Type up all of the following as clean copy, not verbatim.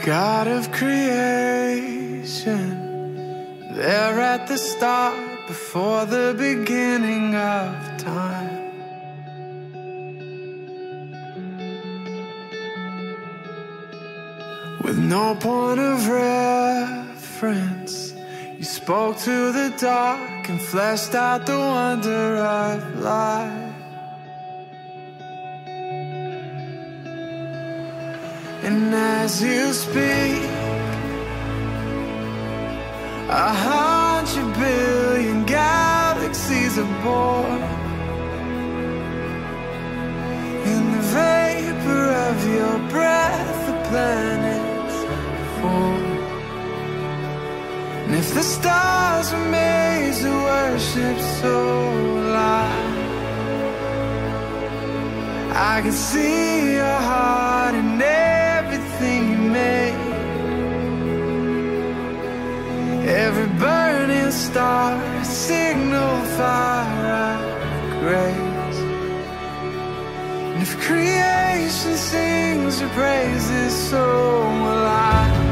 God of creation, there at the start, before the beginning of time. With no point of reference, you spoke to the dark and fleshed out the wonder of life. And as you speak, 100 billion galaxies are born. In the vapor of your breath, the planets form. And if the stars were made to worship so loud, I can see your heart in everything you make. Every burning star, a signal fire of grace. And if creation sings your praises, so will I.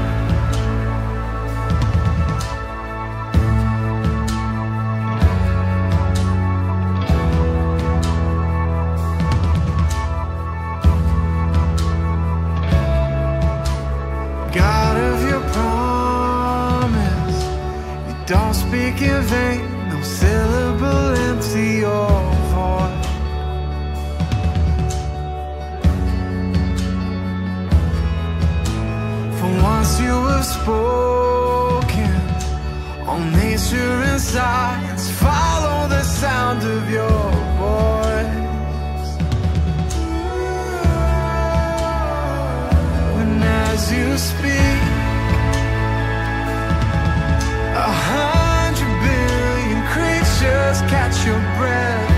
God of your promise, you don't speak in vain, no syllable empty your voice. For once you have spoken, all nature and science follow the sound of your voice. When as you speak, 100 billion creatures catch your breath,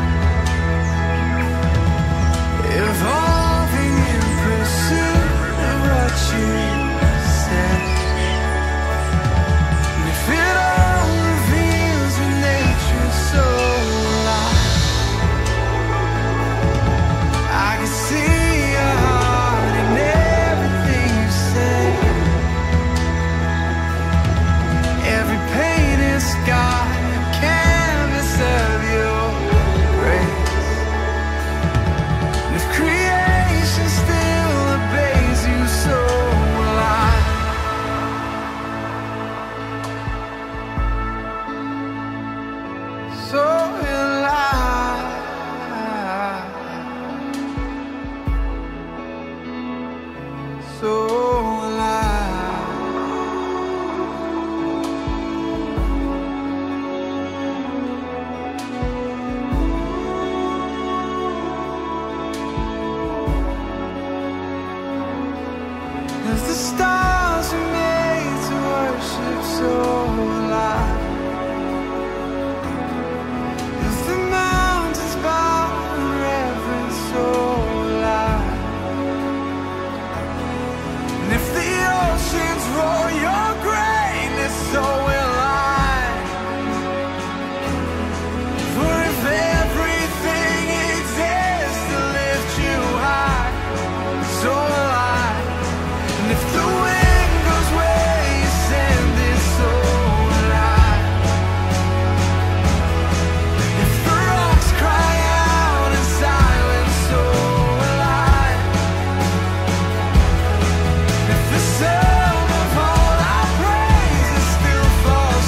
evolving in pursuit of what you said. And if it all reveals your nature so alive, I can see your heart in everything you say. Every painted sky, a canvas of your grace. And if creation still obeys you, so will I. So will I. So will I. If the stars are made to worship, so will I. If the mountains bow in reverence, so will I. And if the oceans roar your greatness, so will I. For if everything exists to lift you high, so will I. And if the wind goes where you send it, so will I. If the rocks cry out in silence, so will I. If the sum of all our praises still falls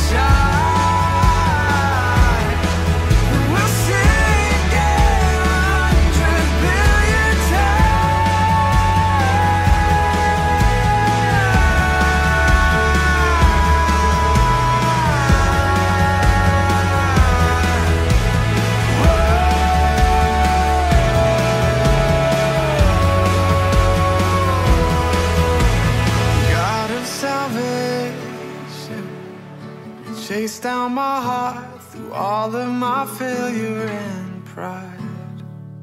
short, then we'll sing again 100 billion God of salvation, you chase down my heart through all of my failure and pride.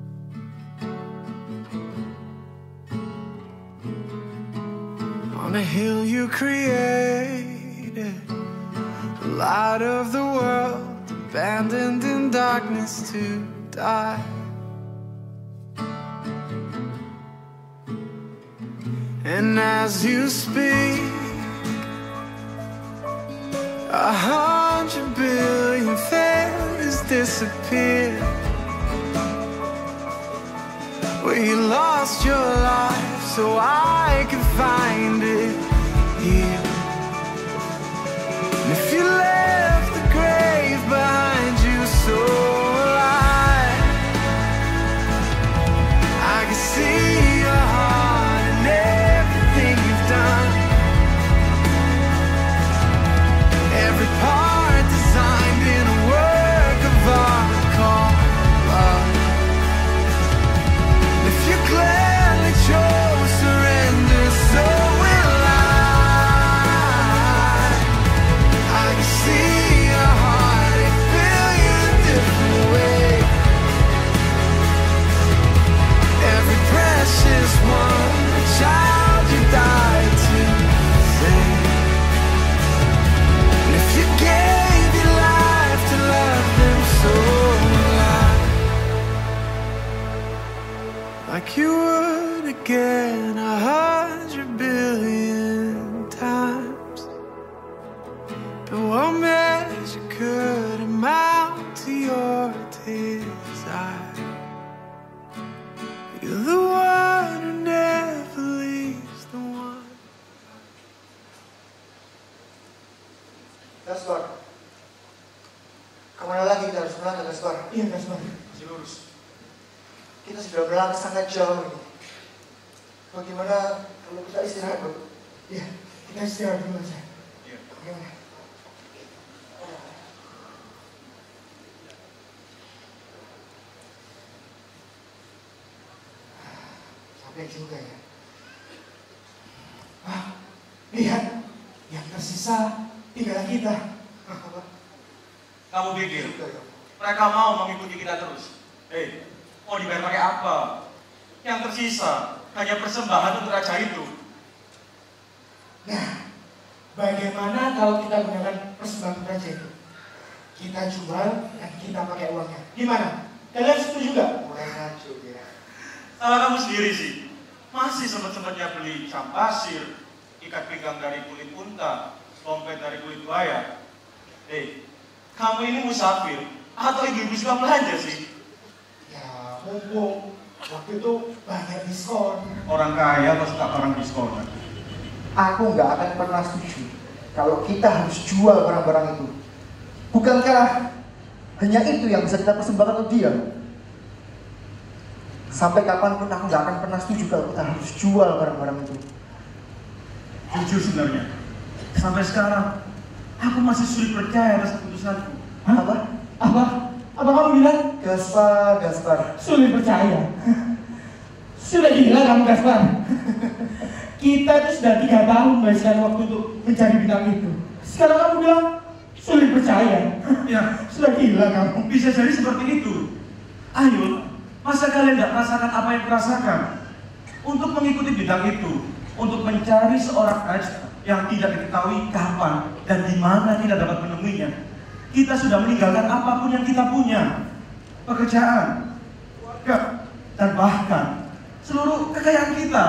On a hill you created, the light of the world, abandoned in darkness to die. And as you speak, 100 billion fairies disappear. Well, you lost your life so I could find it here. And if you left the grave behind you so alive, I can see your heart and everything you've done. Every part designed in a work of art called love. If you gladly chose surrender, so will I can see your heart a billion different ways. Every precious one, a child you died to save. And if you gave your life to love them, so will I. Like you would again 100 billion times. But what measure could amount to your desire? You're the one who never leaves the one. Gaspar, kemana lagi kita harus berangkat, Gaspar? Iya, Gaspar. Masih lurus. Kita sudah berangkat sangat jauh ini. Bagaimana kalau kita istirahat, Bro? Iya, kita istirahat dulu aja. Iya. Bagaimana? Capek juga ya. Lihat, yang tersisa tinggal kita. Kamu pikir mereka mau mengikuti kita terus? Mau dibayar pakai apa? Yang tersisa hanya persembahan untuk raja itu. Nah, bagaimana kalau kita gunakan persembahan raja itu? Kita jual dan kita pakai uangnya. Gimana? Kalian setuju juga? Mulai ngaco ya. Salah kamu sendiri sih. Masih sempat-sempatnya beli jam pasir, ikat pinggang dari kulit unta, dompet dari kulit buaya. Kamu ini musafir atau ibu-ibu suka belanja sih? Ya, mumpung waktu itu banyak diskon. Orang kaya atau suka orang diskon? Aku nggak akan pernah setuju kalau kita harus jual barang-barang itu. Bukankah hanya itu yang bisa kita persembahkan untuk dia? Sampai kapanpun aku nggak akan pernah setuju kalau kita harus jual barang-barang itu. Jujur sebenarnya, sampai sekarang aku masih sulit percaya atas keputusanku. Apa? Apa kamu bilang? Gaspar. Sulit percaya. Sudah gila kamu, Gaspar. Kita tuh sudah 3 tahun menghabiskan waktu untuk mencari bintang itu. Sekarang kamu bilang sulit percaya. Ya, Sudah gila kamu. bisa jadi seperti itu. Ayo, masa kalian tidak merasakan apa yang kurasakan? Untuk mengikuti bidang itu, untuk mencari seorang raja yang tidak diketahui kapan dan di mana kita dapat menemuinya. Kita sudah meninggalkan apapun yang kita punya, pekerjaan, keluarga, dan bahkan seluruh kekayaan kita.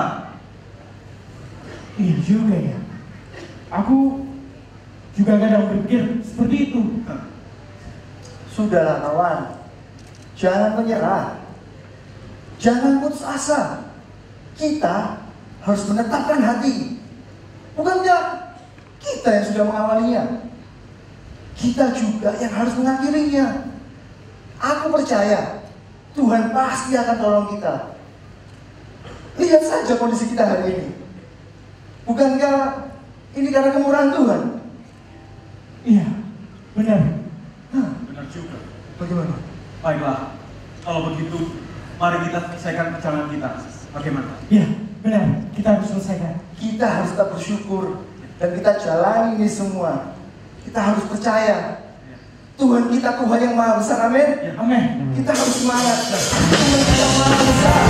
Iya juga ya. Aku juga kadang berpikir seperti itu. Sudahlah kawan, jangan menyerah, jangan putus asa. Kita harus menetapkan hati. Bukankah kita yang sudah mengawalinya? Kita juga yang harus mengakhirinya. Aku percaya Tuhan pasti akan tolong kita. Lihat saja kondisi kita hari ini. Bukankah ini karena kemurahan Tuhan? Iya, benar. Benar juga. Bagaimana? Baiklah, kalau begitu, mari kita selesaikan perjalanan kita. Bagaimana? Iya, benar. Kita harus selesaikan. Kita harus tetap bersyukur dan kita jalani ini semua. Kita harus percaya Tuhan kita Tuhan yang maha besar, amin. Ya. Amin. Kita harus semangat. Tuhan kita maha besar.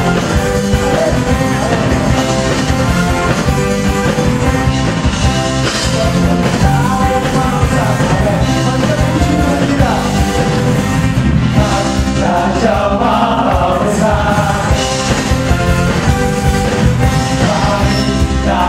Raja maha besar.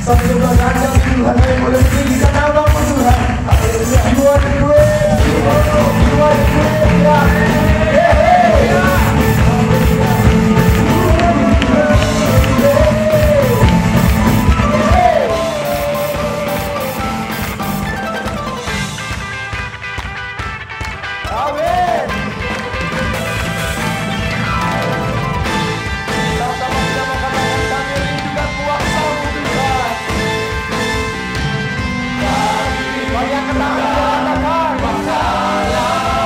Satu kebanggaan Tuhan yang boleh meninggikan namamu Tuhan. Haleluya. You are the great. You are the great God. Amin. Sama-sama kita mengatakan kami rindukan kuasa-Mu Tuhan. Banyak ketahuan katakan.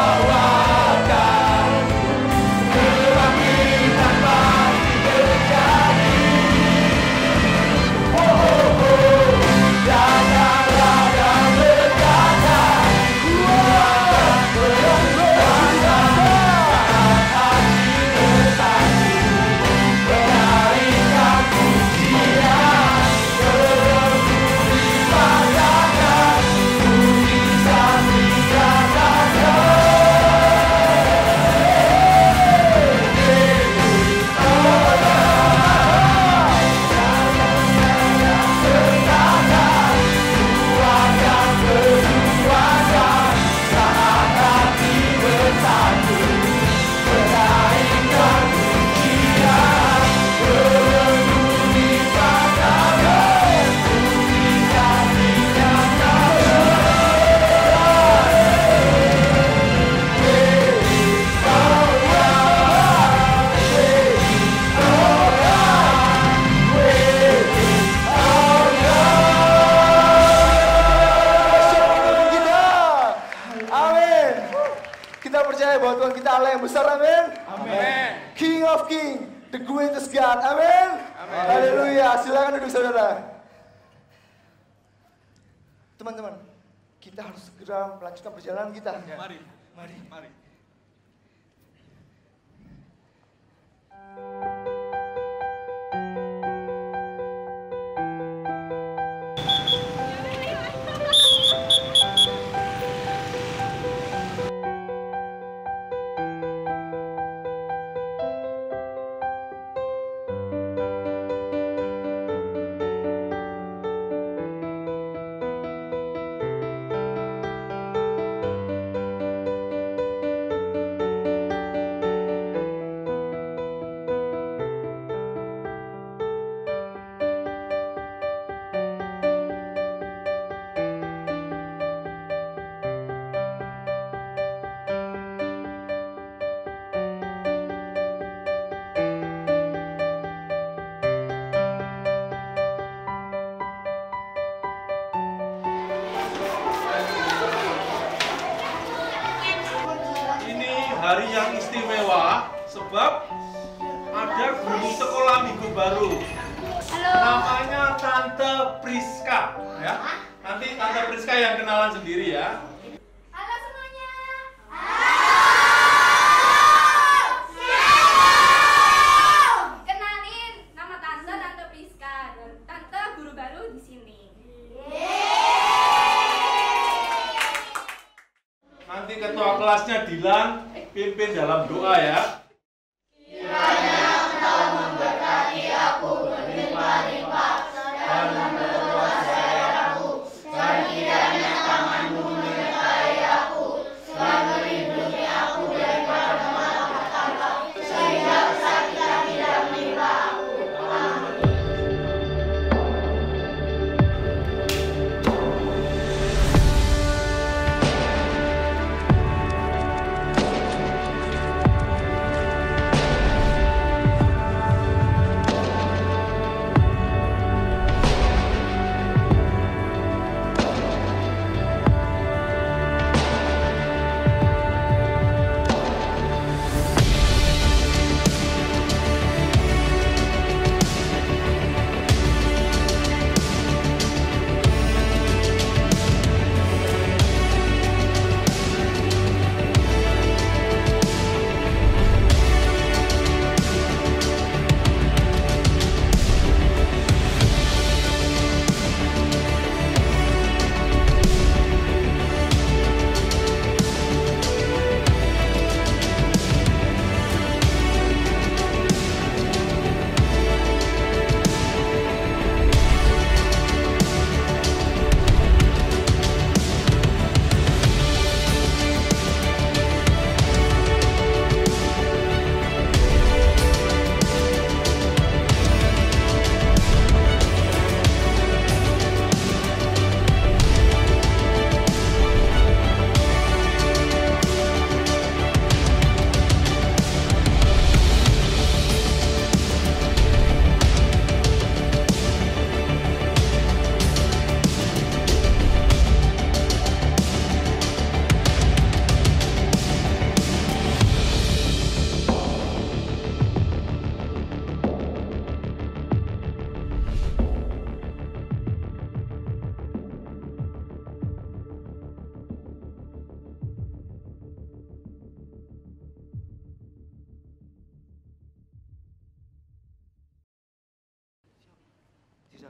Kita percaya bahwa Tuhan kita Allah yang besar, amin. Amin. King of King, the greatest God, amin. Haleluya. Silakan duduk saudara. Teman-teman, kita harus segera melanjutkan perjalanan kita. Mari. Mari. Mari. Hari yang istimewa sebab ada guru sekolah minggu baru. Halo. Namanya Tante Priska, ya. Nanti Tante Priska yang kenalan sendiri ya. Halo semuanya. Kenalin, nama Tante Priska dan Tante guru baru di sini. Nanti ketua kelasnya Dilan pimpin dalam doa ya. Kiranya Engkau memberkati aku berlimpah-limpah dan memperkuasai aku, dan kiranya tangan-Mu menyertai aku dan melindungi aku daripada malapetaka, sehingga kesakitan tidak menimpa aku. Amin.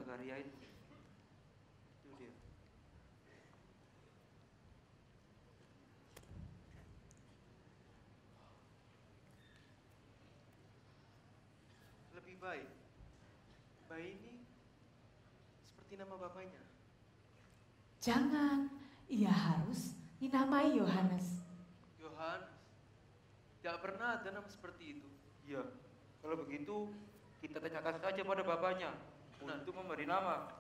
Zakaria itu dia. Lebih baik bayi ini seperti nama bapaknya. Jangan, ia harus dinamai Yohanes. Yohanes? Tidak pernah ada nama seperti itu. Iya, kalau begitu kita tanyakan saja pada bapaknya untuk memberi nama.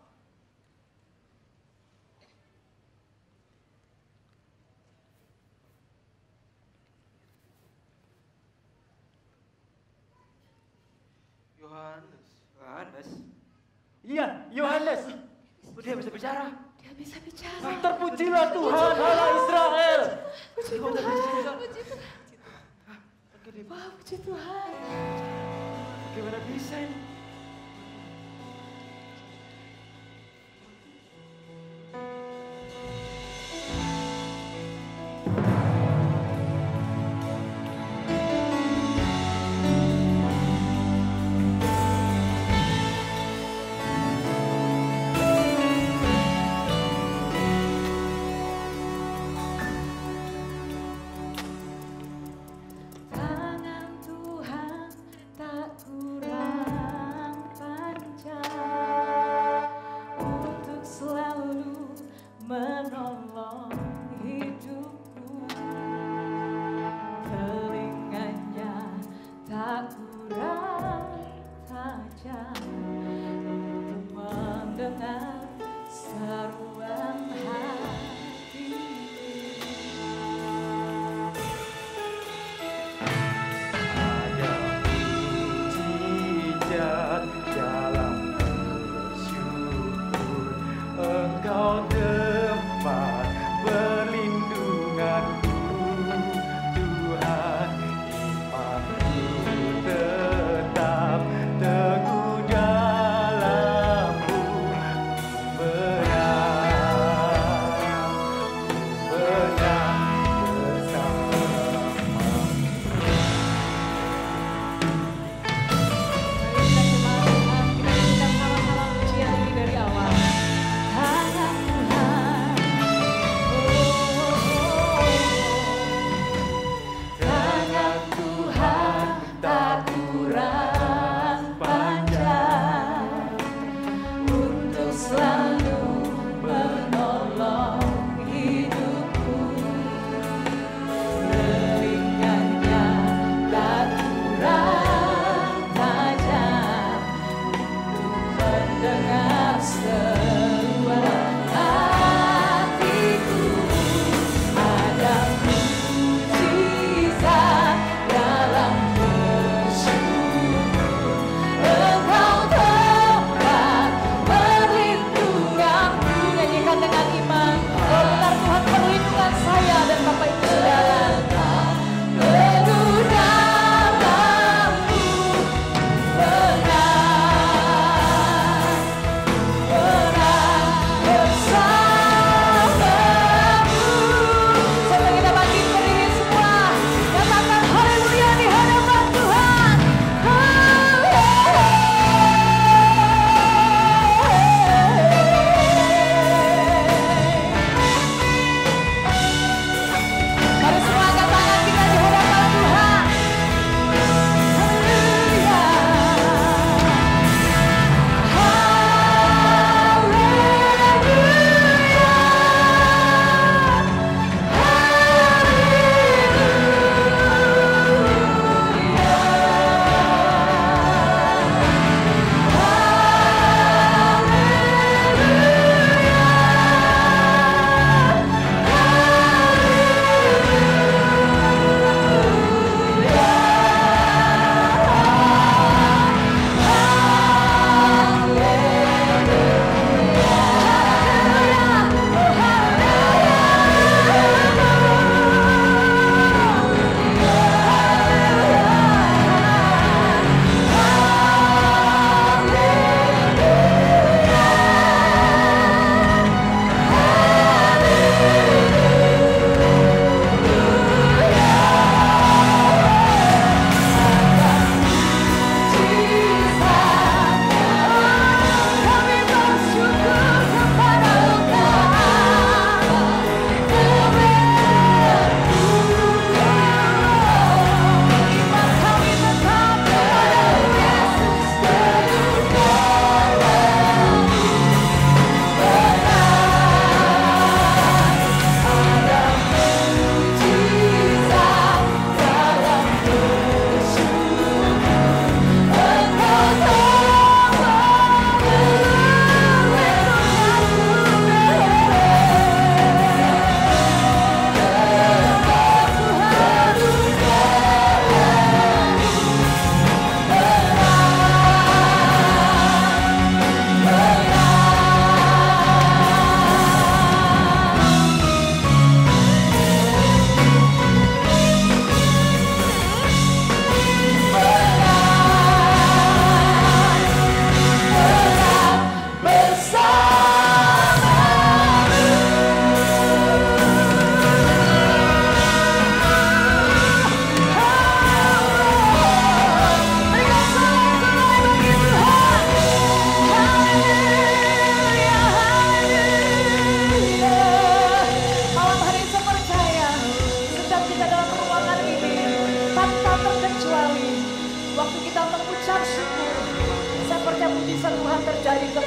Yohanes. Yohanes? Iya, Yohanes. Dia bisa bicara. Dia bisa bicara. Terpujilah Tuhan, Allah Israel. Puji Tuhan, puji Tuhan. Wah, puji Tuhan. Bagaimana bisa ini? Tangan Tuhan tak kurang panjang untuk selalu menolong hidupku. Telinganya tak kurang tajam untuk mendengar seruan hati. Mujizat dalam bersyukur, Engkau tempat perlindunganku, Tuhan. Imanku tetap teguh dalam-Mu, menang bersama. Tangan Tuhan tak kurang panjang untuk selalu menolong hidupku. Telinganya tak kurang tajam untuk mendengar seruan hatiku. Ada mujizat dalam bersyukur, Engkau tempat perlindunganku,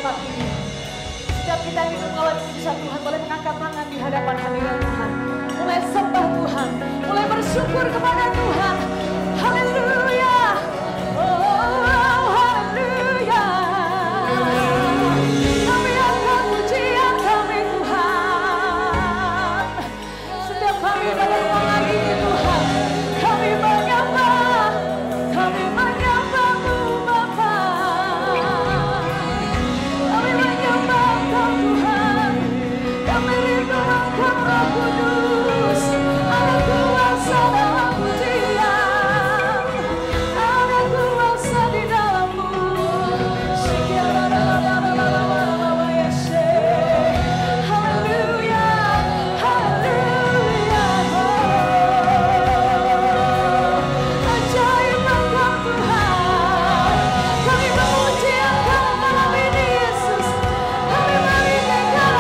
tempat ini. Setiap kita yang hidup mengalami mujizat Tuhan boleh mengangkat tangan di hadapan hadirat Tuhan. Mulai sembah Tuhan, mulai bersyukur kepada Tuhan. Haleluya. Oh, haleluya. Kami angkat pujian kami Tuhan. Setiap kami pada malam ini Tuhan, kami menyembah, kami menyembah-Mu Bapa. Kami menyembah Engkau Tuhan, kami rindu Engkau Roh Kudus. Ada kuasa dalam pujian, ada kuasa di dalam-Mu. Haleluya, haleluya. Ajaib Engkau Tuhan, kami memuji Engkau malam ini Yesus. Kami meninggikan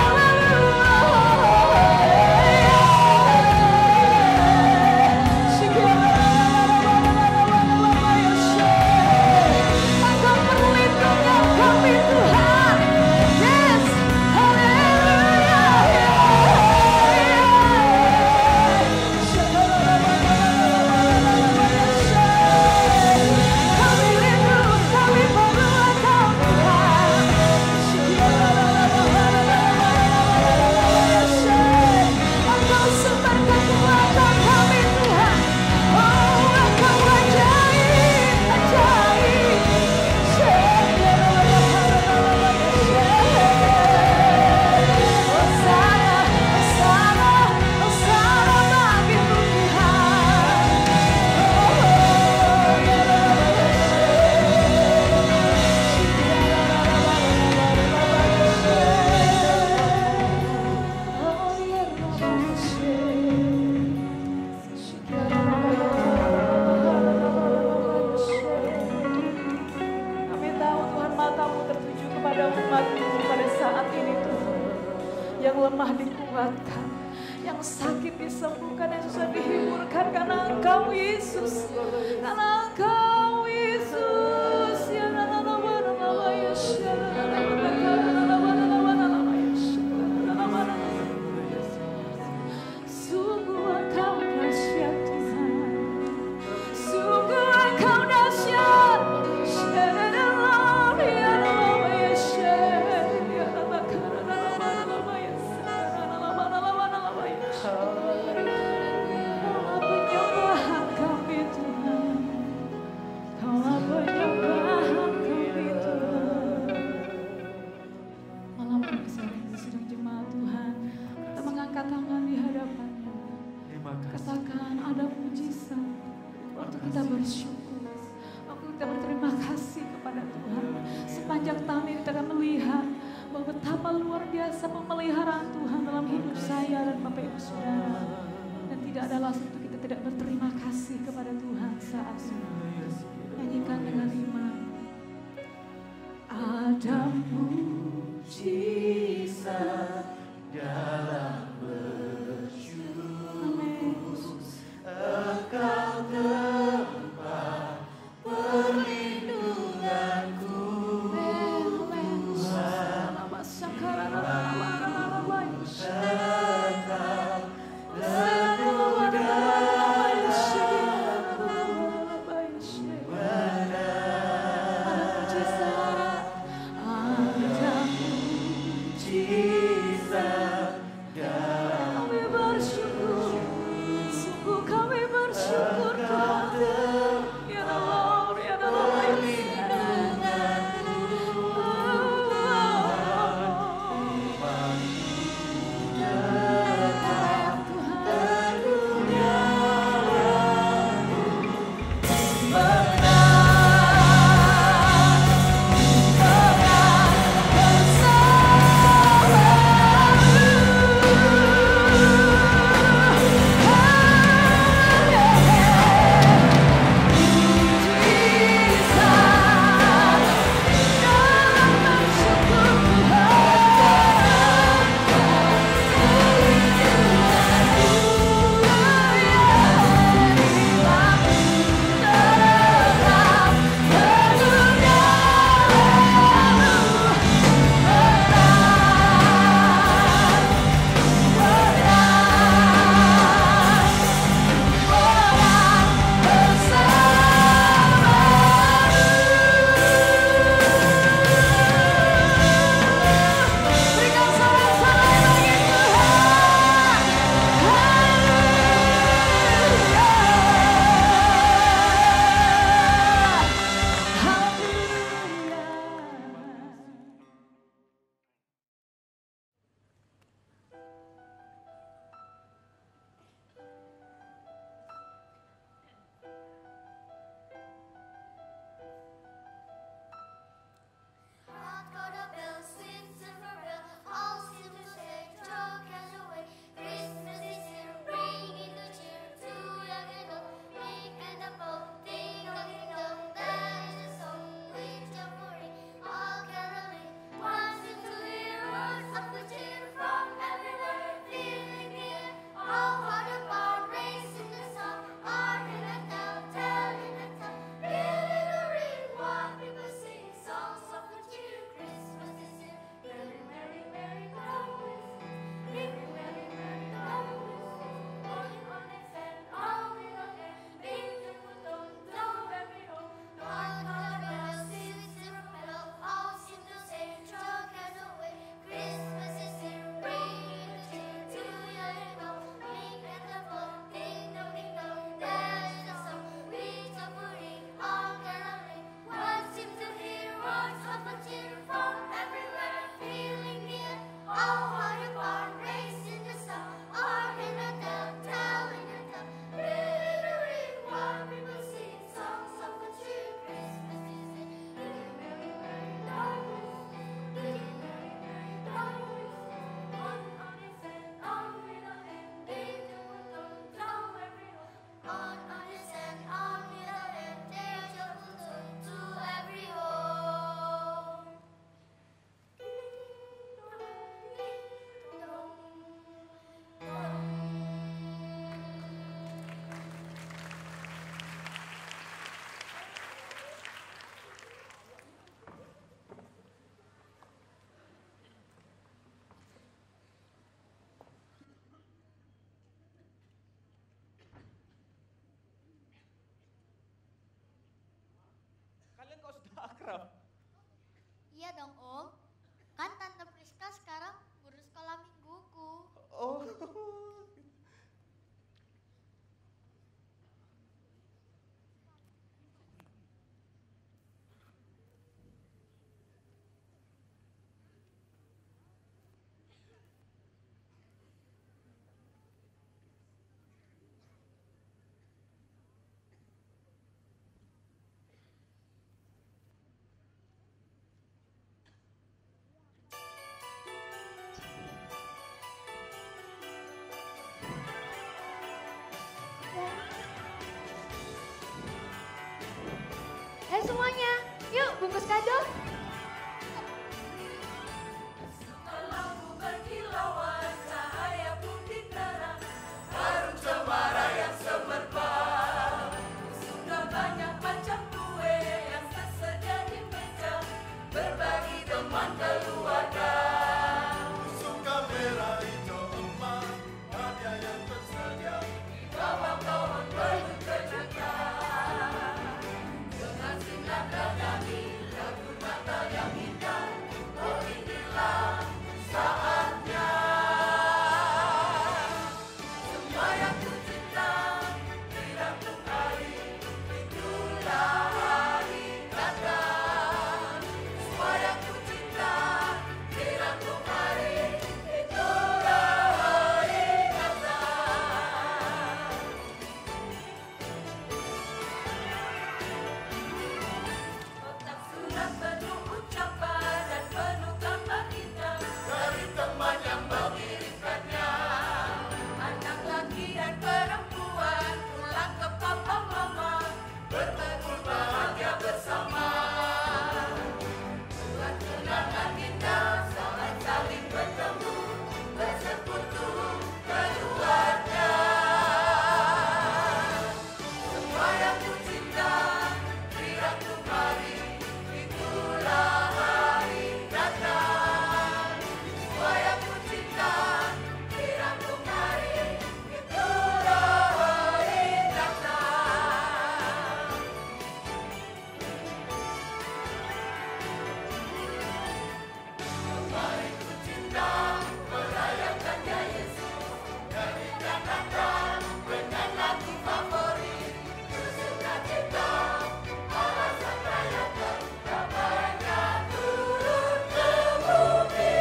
Engkau perlindungan kami Tuhan. Yes, haleluya. Kami rindu, kami perlu Engkau Tuhan. Engkau sebarkan kekuatan kami Tuhan. Oh, Engkau ajaib, ajaib. Hosana, Hosana, Hosana bagi-Mu Tuhan. Kami tahu Tuhan mata-Mu tertuju kepada umat-Mu pada saat ini Tuhan. Yang lemah dikuatkan, yang sakit disembuhkan, yang susah dihiburkan karena Engkau Yesus. Karena Engkau Yesus. Ya sungguh Engkau dahsyat Tuhan. Sungguh Engkau dahsyat. Kaulah penyembahan kami Tuhan. Kaulah penyembahan kami Tuhan. Malam ini sedang jemaat Tuhan, kita mengangkat tangan di hadapan-Nya. Katakan ada mujizat. Waktu kita bersyukur, waktu kita berterima kasih kepada Tuhan. Sepanjang tahun ini kita akan melihat bahwa betapa luar biasa pemeliharaan Tuhan dalam hidup saya dan Bapak Ibu Saudara. Dan tidak ada alasan untuk kita tidak berterima kasih kepada Tuhan saat ini. Nyanyikan dengan iman. Ada mujizat dalam bersyukur. Amin. Engkau tempat perlindunganku. Ada bungkus kado. Lampu berkilauan, cahaya putih terang, harum cemara yang semerbak. Sudah banyak macam kue yang tersedia di meja, berbagi teman keluarga. Busuk kamera hijau emas, hadiah yang tersedia di bawah pohon penuh kejutan. Dengan sinar bernyanyi lagu Natal yang indah, oh inilah saatnya. Semua yang ku cinta dirangkum hari, itulah hari Natal. Semua yang ku cinta dirangkum hari, itulah hari Natal. Kotak surat penuh ucapan dan penuh gambar indah dari teman yang mengirimkannya. Anak laki dan perempuan pulang ke papa mama, berkumpul bahagia bersama. Buat kenangan indah saat saling bertemu, bersekutu keluarga. Semua yang ku cinta dirangkum hari, itulah hari Natal. Semua yang ku cinta dirangkum hari, itulah hari Natal. Mari ku cinta merayakannya Yesus, nyanyikan Natal dengan lagu favorit. Bersuka cita alasan rayakan, damainya turun ke bumi.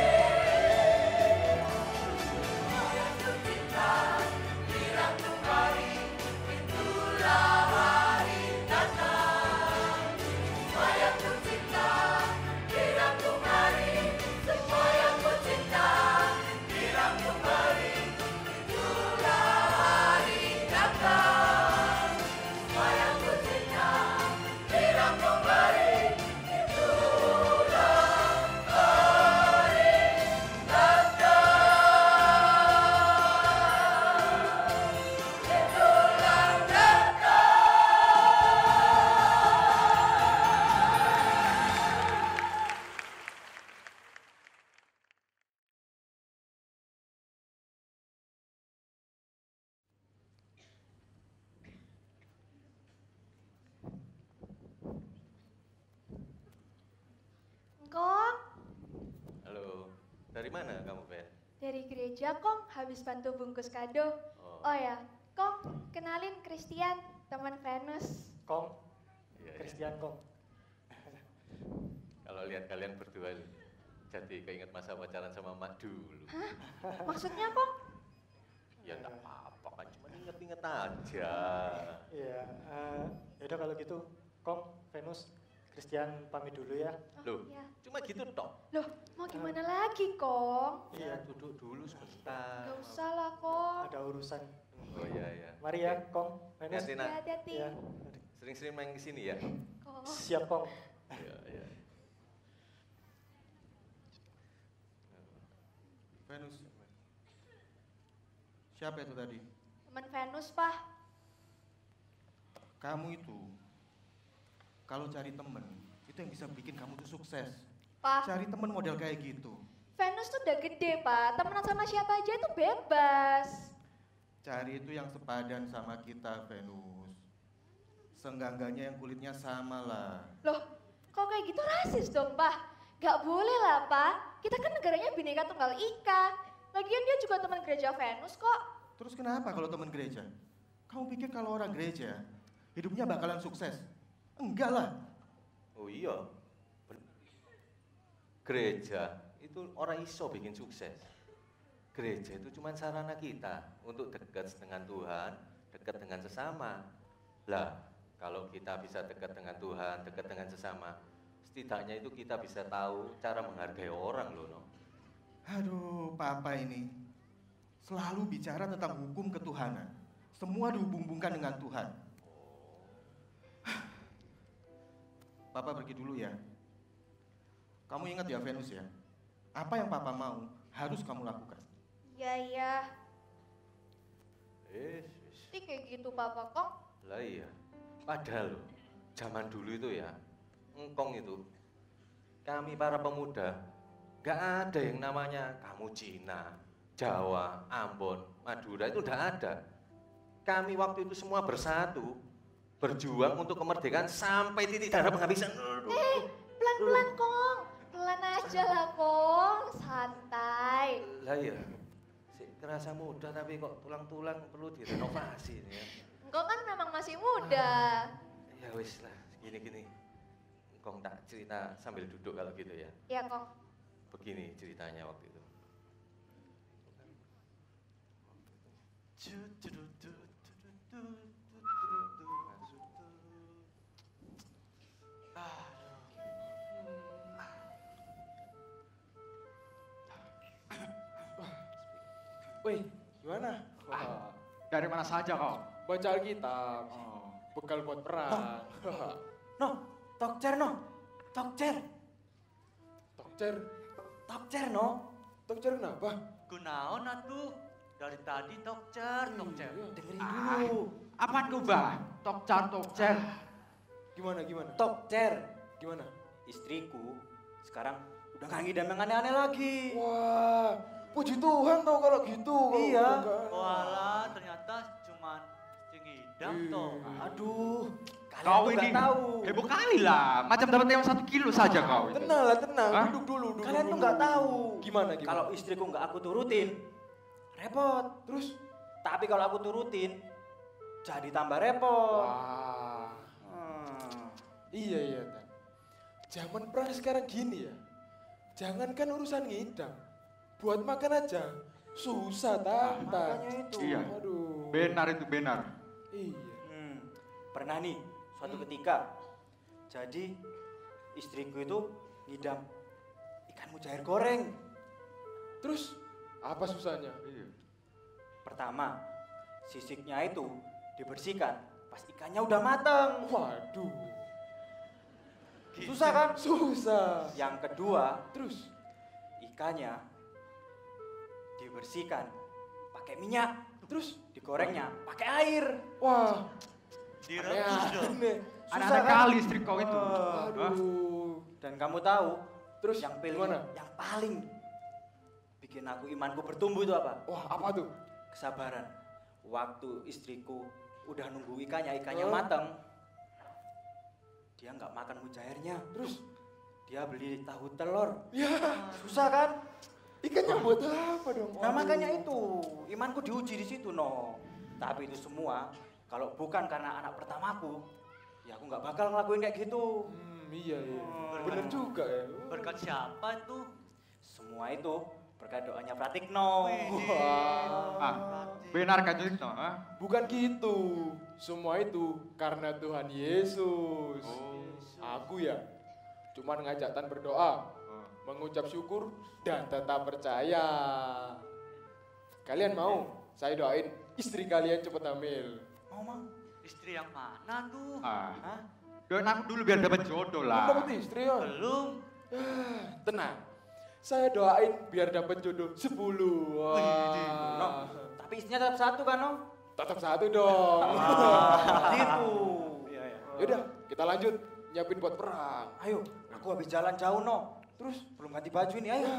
Semua yang ku cinta dirangkum hari, itulah hari Natal. Semua yang ku cinta dirangkum hari, semua yang ku cinta dirangkum hari, itulah hari Natal. Semua yang ku cinta dirangkum hari, itulah hari Natal. Itulah Natal. Kong, Halo, dari mana kamu, Fen? dari gereja Kong habis bantu bungkus kado. Oh. Oh ya, Kong, kenalin Christian, teman Venus. Kong, Iya, iya. Christian Kong. Kalau lihat kalian berdua jadi keinget masa pacaran sama Mak dulu. Hah? Maksudnya Kong? Ya enggak apa-apa kan, cuma inget-inget aja. Iya, yaudah kalau gitu, Kong, Venus, Christian pamit dulu ya. Loh, Iya. cuma gitu toh. Loh, mau gimana lagi Kong? Iya, duduk dulu sebentar. Gak usah lah Kong. Ada urusan. Oh iya, iya. Mari ya, Kong, Venus. Hati-hati, Nak. Hati-hati. Iya, Sering-sering main kesini ya. Kong. siap Kong. Iya, iya. Venus. Siapa itu tadi? Teman Venus, Pak. Kamu itu kalau cari temen itu yang bisa bikin kamu tuh sukses. Pak, Cari temen model kayak gitu. Venus tuh udah gede, Pak. Temenan sama siapa aja itu bebas. Cari itu yang sepadan sama kita, Venus. Seenggak-enggaknya yang kulitnya sama lah. Loh, kok kayak gitu rasis dong, Pak? Gak boleh lah, Pak. Kita kan negaranya Bhinneka Tunggal Ika. Lagian dia juga teman gereja Venus kok. Terus kenapa kalau temen gereja? Kamu pikir kalau orang gereja hidupnya bakalan sukses? Enggak lah. Oh iya. Gereja itu orang iso bikin sukses. Gereja itu cuma sarana kita untuk dekat dengan Tuhan, dekat dengan sesama. Lah, kalau kita bisa dekat dengan Tuhan, dekat dengan sesama, setidaknya itu kita bisa tahu cara menghargai orang loh, no. Aduh, Papa ini selalu bicara tentang hukum ketuhanan. Semua dihubung-hubungkan dengan Tuhan. Papa pergi dulu ya. Kamu ingat ya Venus ya, apa yang papa mau harus kamu lakukan. Iya. Pasti kayak gitu Papa Kong. Lah iya, padahal loh, zaman dulu itu ya, engkong itu, kami para pemuda, gak ada yang namanya kamu Cina, Jawa, Ambon, Madura, itu udah ada. Kami waktu itu semua bersatu, berjuang untuk kemerdekaan sampai titik darah penghabisan. Pelan-pelan Kong, pelan aja lah Kong, santai. Lah iya, kerasa muda tapi kok tulang-tulang perlu direnovasi ini ya. Engkau kan memang masih muda. Ya wis lah, gini-gini. Engkong tak cerita sambil duduk kalau gitu ya. Iya Kong. Begini ceritanya waktu itu. Wih, gimana? Dari mana saja kau? Baca Alkitab. Bekal buat perang. Tokcer kenapa? Kunaon atuh? Dari tadi tokcer. Dengerin Ah, dulu. apa tuh bah? Tokcer. Gimana? Tokcer. Gimana? Istriku sekarang udah gak ngidam yang aneh-aneh lagi. Wah, puji Tuhan tau kalau gitu. Iya. Kalau Walah, ternyata cuman ngidam toh. Aduh, kalian Kau tuh ini gak tahu. heboh kali lah. Macam dapat yang 1 kilo saja kau. itu. Tenang. Hah? Duduk dulu. Kalian tuh gak tahu. Gimana? Kalau istriku gak aku turutin, repot. Terus? Tapi kalau aku turutin, jadi tambah repot. Wah. Iya, Tan. Zaman perang sekarang gini ya. Jangankan urusan ngidam, buat makan aja susah, Tan. Makanya itu. Iya. Aduh. Benar itu benar. Iya. Pernah nih, suatu ketika, jadi istriku itu ngidam ikan mujair goreng. Terus apa susahnya? Iya. Pertama, sisiknya itu dibersihkan pas ikannya udah mateng. Waduh. Susah kan? Susah. Yang kedua, terus ikannya dibersihkan pakai minyak. Terus digorengnya pakai air. Wah. Direbus dong. Anak-anak kali istri kau itu. Aduh. Dan kamu tahu, terus yang gimana? yang paling bikin aku imanku bertumbuh itu apa? Wah, apa tuh? Kesabaran. Waktu istriku udah nunggu ikannya mateng, dia nggak makan mujairnya. Terus dia beli tahu telur. Ya, susah kan? Ikannya buat apa dong? Nah makanya itu, imanku diuji di situ no. Tapi itu semua kalau bukan karena anak pertamaku, ya aku nggak bakal ngelakuin kayak gitu. Iya. Bener juga ya. Berkat siapa itu? Semua itu berkat doanya Pratikno. Benar kan itu? Bukan gitu. Semua itu karena Tuhan Yesus. Aku ya cuman ngajak Tan berdoa, mengucap syukur dan tetap percaya. Kalian mau saya doain istri kalian cepat hamil? Mau Mang? Istri yang mana tuh? Doain aku dulu biar dapat jodoh lah. Dapat istri ya? Belum. Tenang. Saya doain biar dapat jodoh 10. No, tapi istrinya tetap satu kan, No? Tetap satu dong. Gitu. Yaudah, kita lanjut nyiapin buat perang. Ayo, aku habis jalan jauh, No. Terus belum ganti baju ini, ayo.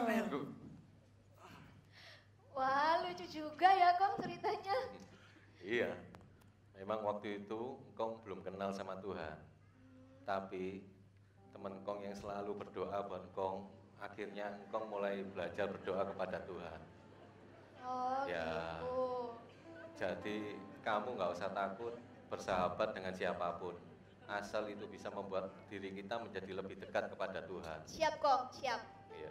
Wah, lucu juga ya Kong ceritanya. Iya, memang waktu itu Engkong belum kenal sama Tuhan. Tapi teman Engkong yang selalu berdoa buat Engkong, akhirnya Engkong mulai belajar berdoa kepada Tuhan. Oh Ya, gitu. jadi kamu nggak usah takut bersahabat dengan siapapun. Asal itu bisa membuat diri kita menjadi lebih dekat kepada Tuhan. Siap Kong, siap. Iya.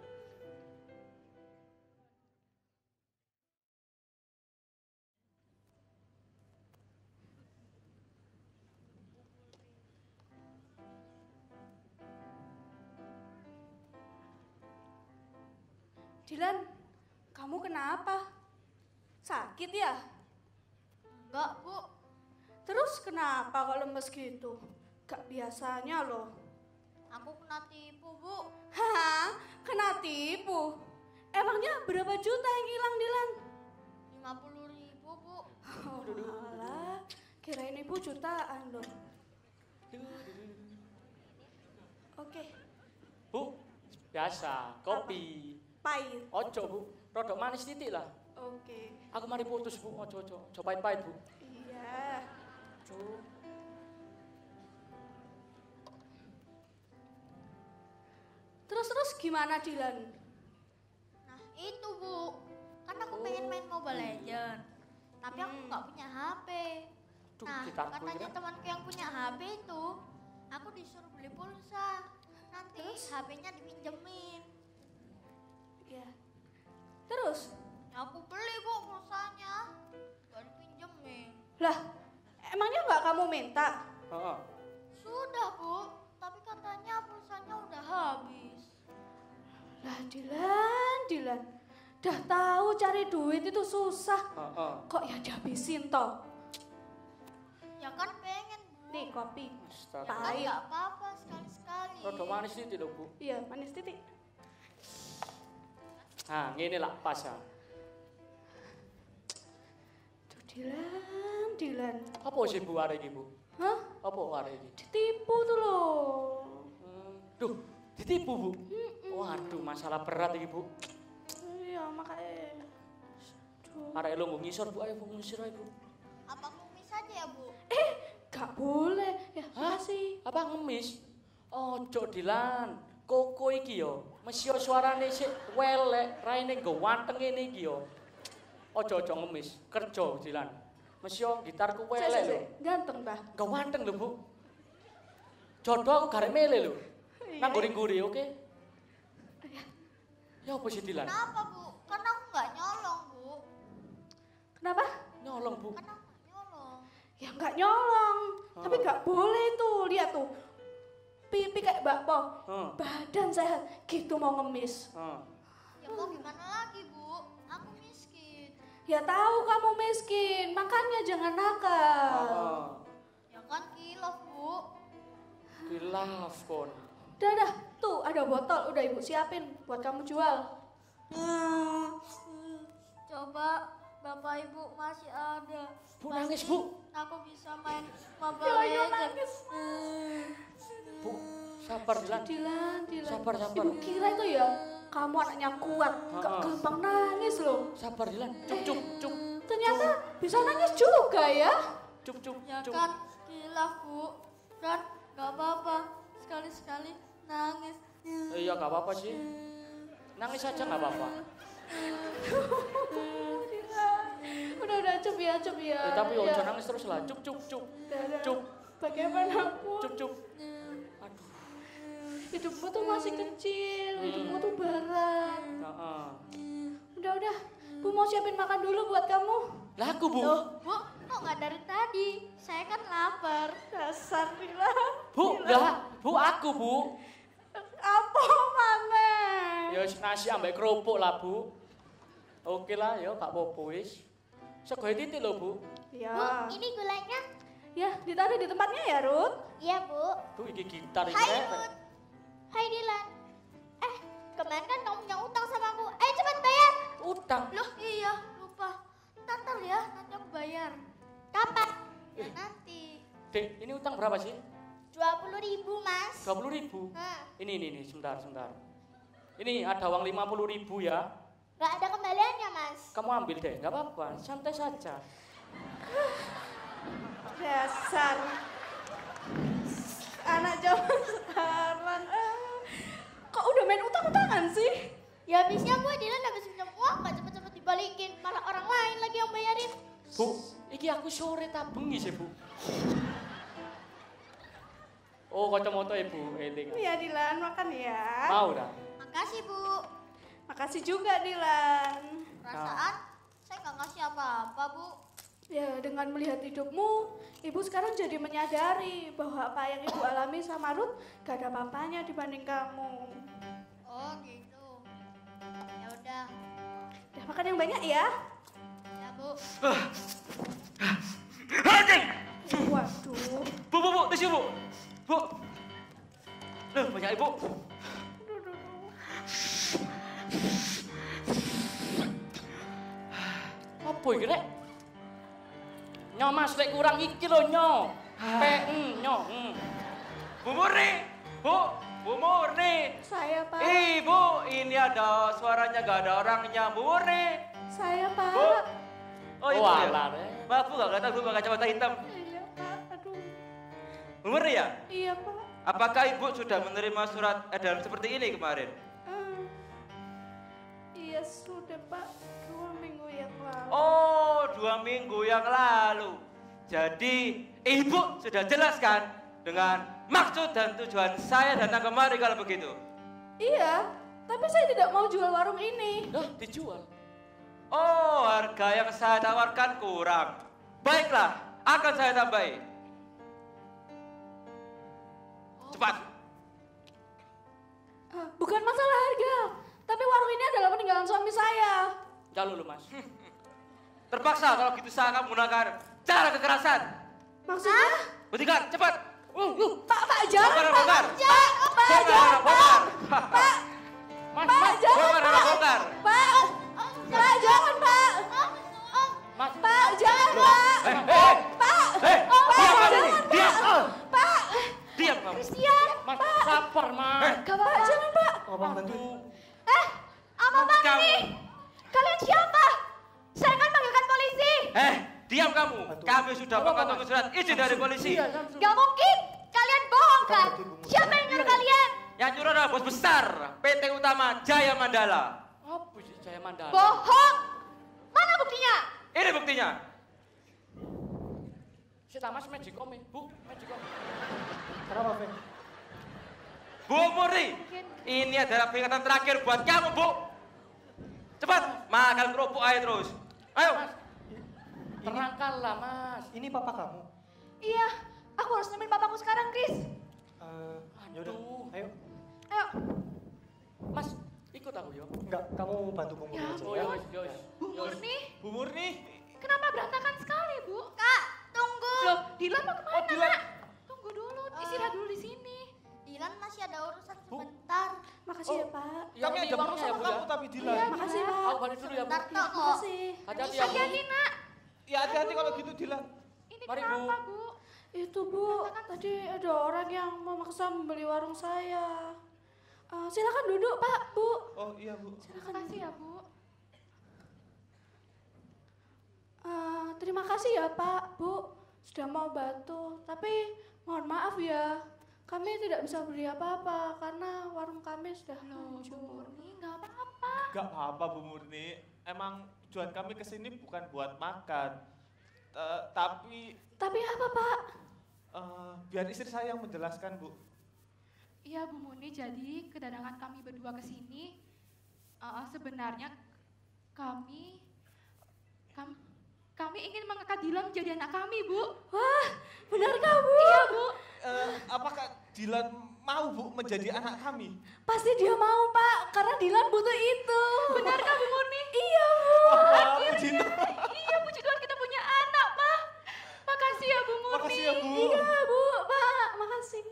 Dilan, kamu kenapa? Sakit ya? Enggak, Bu. Terus kenapa kok lemes gitu? Gak biasanya loh. Aku kena tipu, Bu. Hah? Kena tipu? Emangnya berapa juta yang hilang, Dilan? 50.000, Bu. Oh, alah, kirain ibu jutaan loh. Oke. Bu, biasa, kopi. Pahit. Ojo, Bu. Rodok manis titik lah. Oke. Aku mari putus, Bu. Ojo. Coba pahit, Bu. Iya. Ojo. Terus gimana, Dilan? Nah, itu, Bu. Kan aku pengen main Mobile Legend. Tapi aku nggak punya HP. Nah, katanya temanku yang punya HP itu, aku disuruh beli pulsa. Nanti HP-nya dipinjemin. Ya. Terus? Aku beli, Bu, pulsanya. Gak dipinjemin. Lah, emangnya nggak kamu minta? Sudah, Bu. Tapi katanya pulsanya udah habis. Lah, Dilan. Dah tahu cari duit itu susah. Kok ya dihabisin toh? Ya kan pengen, Bu. Nih, kopi. Ya kan nggak apa-apa sekali-sekali. Rodok manis titik loh, Bu. Iya, manis titik. Nah, ngene lah pas ya. Dilan. Apa sih Bu arek iki, Bu? Hah? Apa arek iki? Ditipu tuh loh. Duh, ditipu, Bu. Waduh, masalah berat iki, Bu. Iya, makanya. Arek lo ngisor, Bu. Ayo, Bu, ngisor ayo, Bu. Apa kumis aja ya, Bu? Gak boleh. Ya, makasih. Apa ngemis? Ojo Dilan. Koko iki yo. Mesio suarane sik welek, raine nggo wanteng ngene iki yo. Ojo ngemis. Kerja Dilan. Mesio gitarku welek lho. Ganteng, Bah. Nggo wanteng lho, Bu. Jodoh aku garek mele lho. Nang guri-guri, oke? Ya apa sih Dilan? Kenapa, Bu? Karena aku nggak nyolong, Bu. Kenapa? Nyolong, Bu. Karena aku nggak nyolong. Ya nggak nyolong. Tapi nggak boleh tuh. Lihat tuh. Pipi kayak bakpo. Badan sehat. Gitu mau ngemis. Ya mau gimana lagi, Bu? Aku miskin. Ya tahu kamu miskin. Makanya jangan nakal. Ya kan kilaf, Bu. Kilaf, kon. Dah. Tuh ada botol. Udah Ibu siapin buat kamu jual. Coba Bapak Ibu masih ada. Bu nangis, Bu. Aku bisa main Mobile Legend. Bu, sabar Dilan. Dilan. Sabar. Ibu kira itu ya kamu anaknya kuat, gak gampang nangis loh. Sabar Dilan. Cuk. Ternyata bisa nangis juga ya. Cuk. Ya kan kilaf, Bu. Dan gak apa-apa. Sekali-sekali nangis. Iya gak apa-apa sih. Nangis aja gak apa-apa. Udah cup ya. Tapi ojo nangis terus lah. Cuk. Bagaimanapun. Cuk. Aduh. Hidupmu tuh masih kecil, hidupmu tuh berat. Udah. Bu mau siapin makan dulu buat kamu. Lah aku, Bu. Bu, kok nggak dari tadi? Saya kan lapar. Dasar Dilan. Bu, enggak. Bu, aku, Bu. Apa mana? Ya nasi ambek kerupuk lah, Bu. Oke lah, ya gak apa-apa wis. Sego titik lho, Bu. Ya. Bu, ini gulanya. Ya, ditaruh di tempatnya ya, Ruth. Iya, Bu. Bu, iki gitar iki. Hai, Ruth. Hai, Dilan. Kemarin kan kamu punya utang sama aku. Ayo cepat bayar. Utang? Loh, iya, lupa. Ntar ya, nanti aku bayar. Kapan? Ya nanti. Dek, ini utang berapa sih? 20.000, Mas. 20.000? Ini, sebentar. Ini ada uang 50.000 ya. Gak ada kembaliannya, Mas. Kamu ambil deh, gak apa-apa, santai saja. Dasar anak zaman sekarang. Kok udah main utang-utangan sih? Ya habisnya gue Dilan habis pinjam uang gak cepet-cepet dibalikin. Malah orang lain lagi yang bayarin. Bu, iki aku sore tak bengi sih, Bu. Oh, kacamata Ibu, eling. Iya Dilan, makan ya. Mau dah. Makasih, Bu. Makasih juga Dilan. Perasaan saya nggak ngasih apa-apa, Bu. Ya, dengan melihat hidupmu, Ibu sekarang jadi menyadari bahwa apa yang Ibu alami sama Ruth gak ada apa-apanya dibanding kamu. Oh, gitu. Ya udah. Udah makan yang banyak ya. Ya, Bu. Waduh. Bu, tisu, Bu. Bu. Loh, banyak Ibu. Apa iki rek? Nyo Mas lek kurang iki lho nyo. Nyo. Bu Murni, Bu Murni. Saya, Pak. Ibu, ini ada suaranya gak ada orangnya, Bu Murni. Saya, Pak. Bu. Oh, ibu ya? Walah, Maaf, Bu, gak tahu, Bu, pakai kacamata hitam. Iya, Pak. Aduh. Bu Murni ya? Iya, Pak. Apakah Ibu sudah menerima surat edaran seperti ini kemarin? Iya, sudah, Pak. 2 minggu yang lalu. Oh, 2 minggu yang lalu. Jadi, Ibu sudah jelaskan dengan maksud dan tujuan saya datang kemari kalau begitu. Iya, tapi saya tidak mau jual warung ini. Dijual? Oh, harga yang saya tawarkan kurang. Baiklah, akan saya tambahi. Cepat. Bukan masalah harga, tapi warung ini adalah peninggalan suami saya. Jalur lu, Mas. Terpaksa kalau gitu saya akan menggunakan cara kekerasan. Maksudnya? Buktikan, cepat. Pak, jangan, Bongkar. Pak, jangan, Pak, jangan, Pak, jangan, Bongkar. Pak, jangan, Pak, Pak, jangan, Pak, Diam kamu ini, diam. Pak, Diam kamu. Christian, Mas, sabar, Mas. Pak, jangan, Pak. Abang bantu. Apa ini? Kalian siapa? Saya akan panggilkan polisi. Diam kamu. Kami sudah mengantongi surat izin dari polisi. Gak mungkin. Kalian bohong kan? Siapa yang nyuruh kalian? Yang nyuruh adalah bos besar PT Utama Jaya Mandala. Apa sih Jaya Mandala? Bohong. Mana buktinya? Ini buktinya. Si Tamas Magicom, Bu, Magicom. Kenapa, Fen? Bu Murni, ini adalah peringatan terakhir buat kamu, Bu. Cepat, makan kerupuk aja terus. Ayo. Terangkanlah, Mas. Ini papa kamu? Iya, aku harus nemenin papaku sekarang, Chris. Yaudah, ayo. Ayo. Mas, ikut aku yo. Enggak, kamu bantu Bu Murni aja. Oh, yos. Bu Murni? Bu Murni? Kenapa berantakan sekali, Bu? Kak, tunggu. Loh, Dilan mau kemana? Dilan. Tunggu dulu, istirahat dulu di sini. Dilan masih ada urusan sebentar. Makasih ya, Pak. Kami ada perlu sama kamu tapi Dilan. Iya, makasih, Pak. Aku balik dulu ya, Bu. Bentar tok kok. Makasih. Hati-hati ya, Bu. Hati-hati, Nak. Ya hati-hati kalau gitu Dilan. Ini Mari, kenapa, Bu? Itu, Bu. Tadi ada orang yang memaksa membeli warung saya. Silakan duduk, Pak, Bu. Oh iya, Bu. Silakan kasih ya, Bu. Terima kasih ya, Pak, Bu. Sudah mau bantu. Tapi mohon maaf ya. Kami tidak bisa beli apa-apa karena warung kami sudah hancur. Bu Murni, nggak apa-apa. Gak apa-apa Bu Murni. Emang tujuan kami kesini bukan buat makan. Tapi apa, Pak? biar istri saya yang menjelaskan, Bu. Iya Bu Murni, jadi kedatangan kami berdua ke sini sebenarnya kami ingin mengangkat Dilan menjadi anak kami, Bu. Wah, benarkah, Bu? Iya, Bu. Apakah Dilan mau, Bu, menjadi anak kami? Pasti dia mau, Pak, karena Dilan butuh itu. Benarkah Bu Murni? Iya, Bu. Akhirnya. Iya, puji Tuhan kita punya anak, Pak. Makasih ya Bu Murni. Makasih ya, Bu. Iya, Bu, Pak, makasih.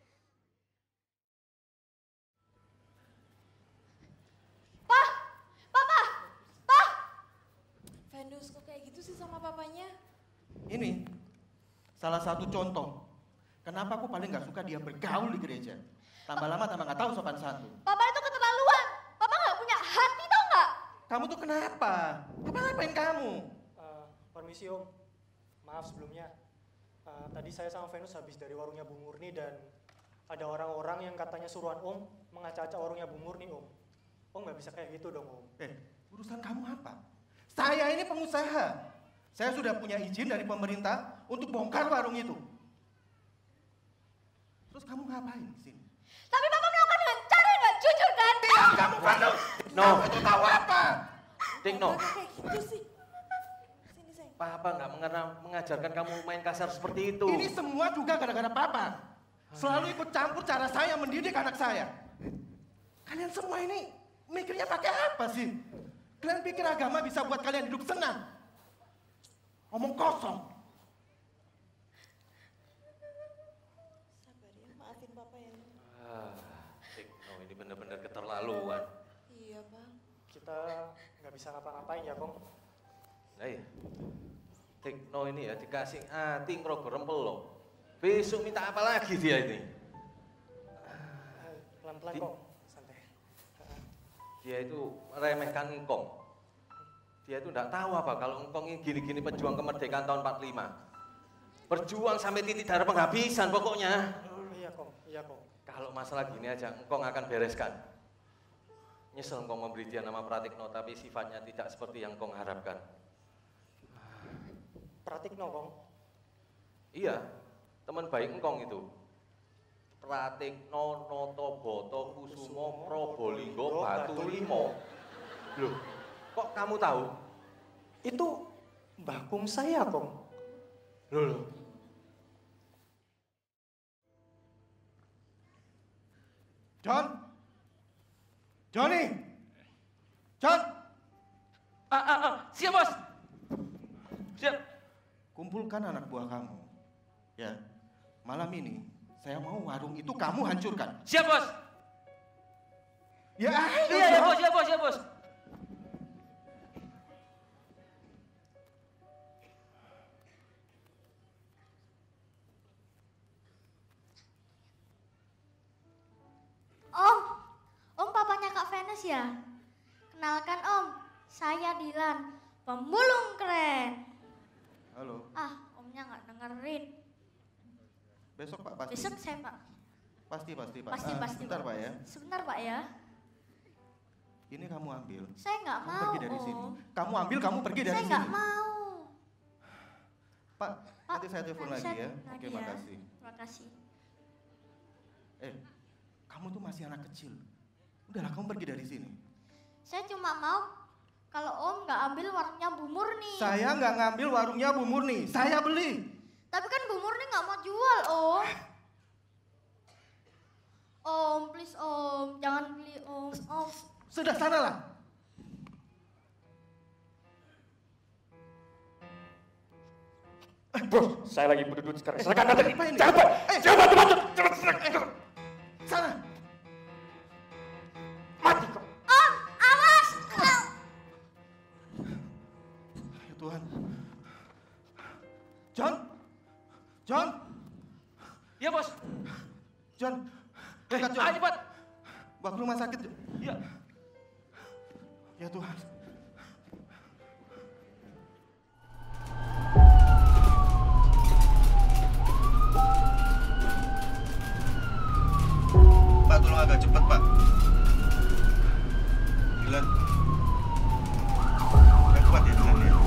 Venus, kok kayak gitu sih sama papanya? Ini salah satu contoh kenapa aku paling nggak suka dia bergaul di gereja. Tambah lama tambah nggak tahu sopan santun. Papa itu keterlaluan. Papa nggak punya hati, tau nggak? Kamu tuh kenapa? Apa ngapain kamu? Permisi Om, maaf sebelumnya. Tadi saya sama Venus habis dari warungnya Bu Murni dan ada orang-orang yang katanya suruhan Om mengacak-acak warungnya Bu Murni, Om. Om nggak bisa kayak gitu dong, Om. Urusan kamu apa? Saya ini pengusaha. Saya sudah punya izin dari pemerintah untuk bongkar warung itu. Terus kamu ngapain di sini? Tapi Papa melakukan dengan cara yang nggak jujur kan? Diam kamu, Venus! No. Kamu itu tahu apa? Ding, no. Kayak gitu sih. Papa nggak mengajarkan kamu main kasar seperti itu. Ini semua juga gara-gara Papa. Selalu ikut campur cara saya mendidik anak saya. Kalian semua ini mikirnya pakai apa sih? Kalian pikir agama bisa buat kalian hidup senang? Omong kosong. Sabar ya, maafin Papa ya. No, ini benar-benar keterlaluan. Iya Bang. Kita nggak bisa ngapa-ngapain ya, Kong. Nah iya, Tikno ini ya dikasih hati ngerogoh rempel loh. Besok minta apa lagi dia ini? Pelan-pelan kok, santai. Dia itu meremehkan engkong. Dia itu enggak tahu apa kalau engkong ini gini-gini pejuang kemerdekaan tahun 45. Berjuang sampai titik darah penghabisan pokoknya. Iya kong, iya kong. Kalau masalah gini aja engkong akan bereskan. Nyesel engkong memberi dia nama Pratikno tapi sifatnya tidak seperti yang engkong harapkan. Pratikno kong? Iya, teman baik engkong itu. Pratikno Noto Boto Kusumo Probolinggo Batu Limo. Loh, kok kamu tahu? Itu mbahkum saya kong. Loh. Johnny! John! Siap bos. Siap. Kumpulkan anak buah kamu. Ya, malam ini saya mau warung itu kamu hancurkan. Siap bos. Ya ayo. Iya bos, ya bos, ya bos. Om papanya Kak Venus ya? Kenalkan Om, saya Dilan, pemulung keren. Halo. Omnya nggak dengerin. Besok Pak pasti. Besok saya Pak. Pasti Pak. Pasti. Sebentar Pak ya. Sebentar Pak ya. Ini kamu ambil. Saya nggak mau. Pergi dari sini. Kamu ambil, kamu pergi dari sini. Saya nggak mau. Pak, nanti saya telepon lagi ya. Lagi Oke, makasih. Makasih. Kamu tuh masih anak kecil. Udahlah, kamu pergi dari sini. Saya cuma mau kalau Om nggak ambil warungnya Bu Murni. Saya nggak ngambil warungnya Bu Murni. Saya beli. Tapi kan Bu Murni nggak mau jual, Om. Om, please Om, jangan beli Om. Om. Sudah sanalah. Bos, saya lagi berduduk sekarang. Silakan Apa ini? Cepat. Sana. Mati kau. Om, awas. Ya Tuhan. John. Iya bos. John. Dekat John. Ayo cepat. Bawa ke rumah sakit. Iya. Ya Tuhan. Pak, tolong agak cepat Pak. Dilan. Agak kuat ya Dilan ya.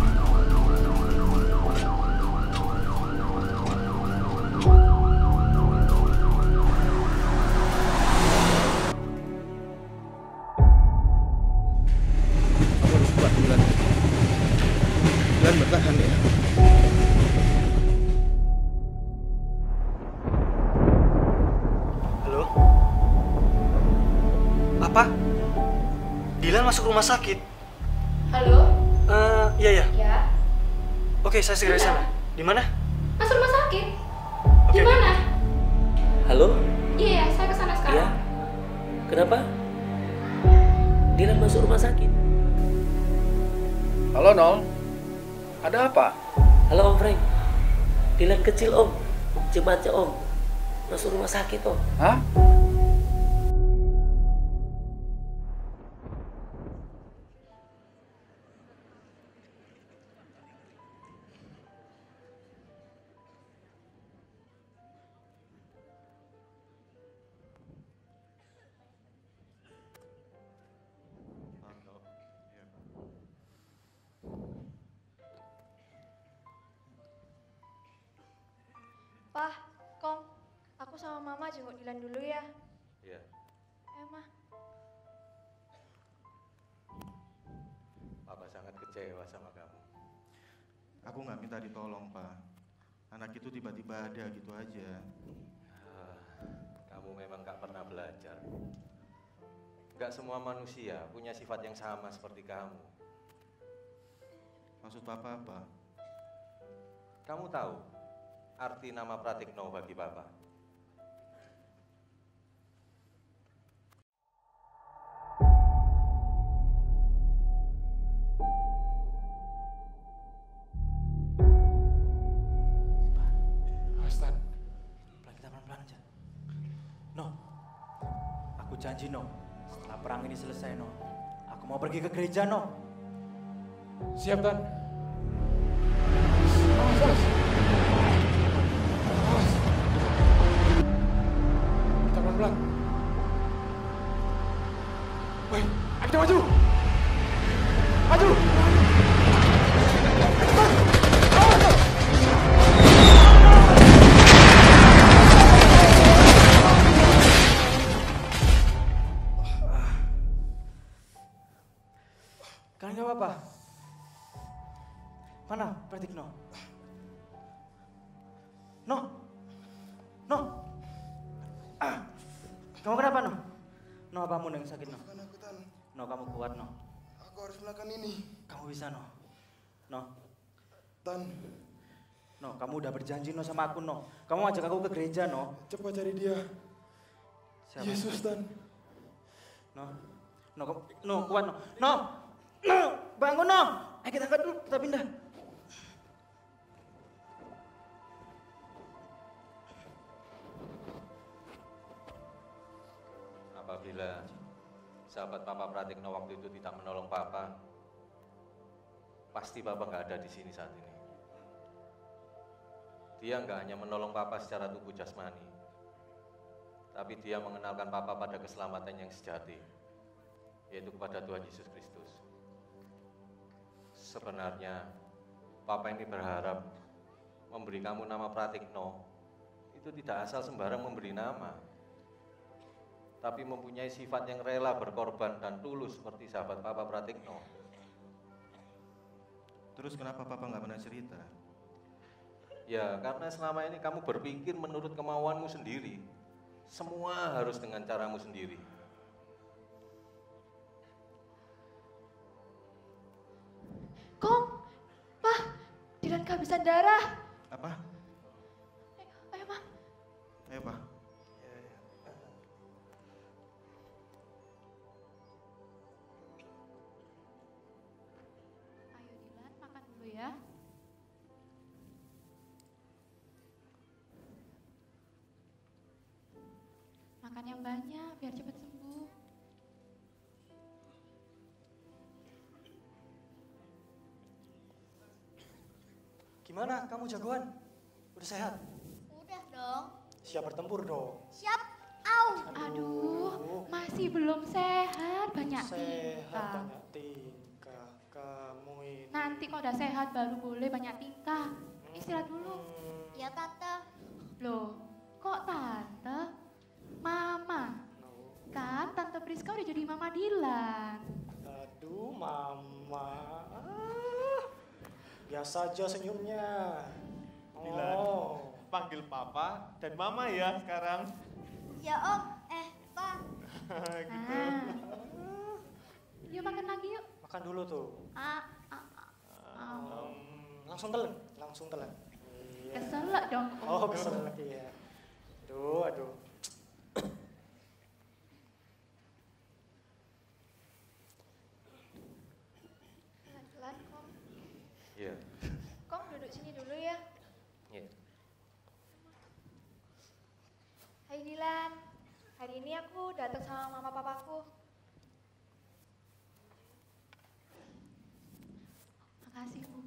Dilan bertahan ya. Halo? Apa? Dilan masuk rumah sakit? Halo? Iya. Ya. Oke, saya segera di sana. Di mana? Masuk rumah sakit? Di mana? Halo? Iya, saya ke sana sekarang. Iya. Kenapa? Dilan masuk rumah sakit. Halo Nol, ada apa? Halo Om Frank. Dilan kecil Om, cepat Om. Masuk rumah sakit Om. Hah? Pak, Kong, aku sama Mama jenguk Dilan dulu ya. Iya. Ma. Papa sangat kecewa sama kamu. Aku nggak minta ditolong Pak. Anak itu tiba-tiba ada gitu aja. Kamu memang gak pernah belajar. Gak semua manusia punya sifat yang sama seperti kamu. Maksud Papa apa? Kamu tahu arti nama Pratikno bagi Papa? janji no, setelah perang ini selesai no, aku mau pergi ke gereja no. Siap, Tan. Kita pelan-pelan. Woi, ayo kita maju. Maju. Kalian gak apa-apa? Mana Pratikno? No? Kamu kenapa no? No, apamu yang sakit no? No, kamu kuat no? Aku harus melakukan ini. Kamu bisa no? No? Tan. No, kamu udah berjanji no sama aku no? Kamu ajak aku ke gereja no? Cepat cari dia. Siapa? Yesus, Tan. No, kuat no? No, bangun no! Ayo kita angkat dulu, kita pindah. Apabila sahabat Papa Pratikno waktu itu tidak menolong Papa, pasti Papa nggak ada di sini saat ini. Dia nggak hanya menolong Papa secara tubuh jasmani, tapi dia mengenalkan Papa pada keselamatan yang sejati, yaitu kepada Tuhan Yesus Kristus. Sebenarnya Papa ini berharap memberi kamu nama Pratikno itu tidak asal sembarang memberi nama, tapi mempunyai sifat yang rela berkorban dan tulus seperti sahabat Papa Pratikno. Terus kenapa Papa nggak pernah cerita? Ya, karena selama ini kamu berpikir menurut kemauanmu sendiri. Semua harus dengan caramu sendiri. Kong, Pak, Dilan kehabisan darah. Apa? Ayo, Pak. Ayo, Pak. Ayo Dilan, makan dulu ya. Makan yang banyak biar cepat sembuh. Gimana kamu jagoan? Udah sehat? Udah dong. Siap bertempur dong. Siap. Au. Aduh, masih belum sehat, banyak Sehat tingkah. banyak tingkah kamu ini. Nanti kalau udah sehat baru boleh banyak tingkah. Istirahat dulu. Iya tante. Loh, kok tante? Mama. Kan tante Priska udah jadi mama Dilan. Aduh mama. Biasa aja senyumnya. Dilan, panggil papa dan mama ya sekarang. Ya om, Pak. Gitu. Yuk makan lagi yuk. Makan dulu tuh. Langsung telan, langsung telan. Iya. Keselak dong. Oh keselak iya. Aduh. Pelan-pelan, Kong. Iya. Kong duduk sini dulu ya. Iya. Hai Dilan, hari ini aku datang sama mama papaku. Makasih Bu.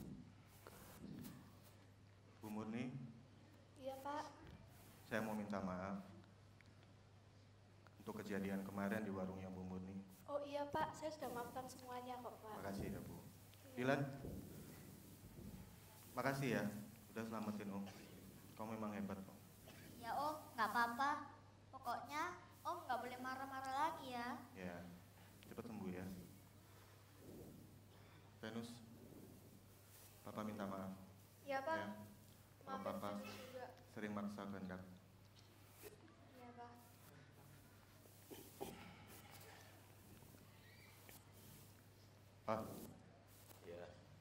Bu Murni, Iya Pak. saya mau minta maaf untuk kejadian kemarin di warungnya Bu Murni. Oh iya Pak, saya sudah maafkan semuanya kok Pak. Makasih ya Bu. Dilan, makasih ya udah selamatin Om. Kamu memang hebat Om. Ya om, nggak apa-apa. Pokoknya om nggak boleh marah-marah lagi ya. Ya, cepat sembuh ya. Venus, Papa minta maaf. Iya Pak. Ya, kalau Maafin Papa Venus juga. sering maksa kehendak. Iya Pak. Pak, Iya.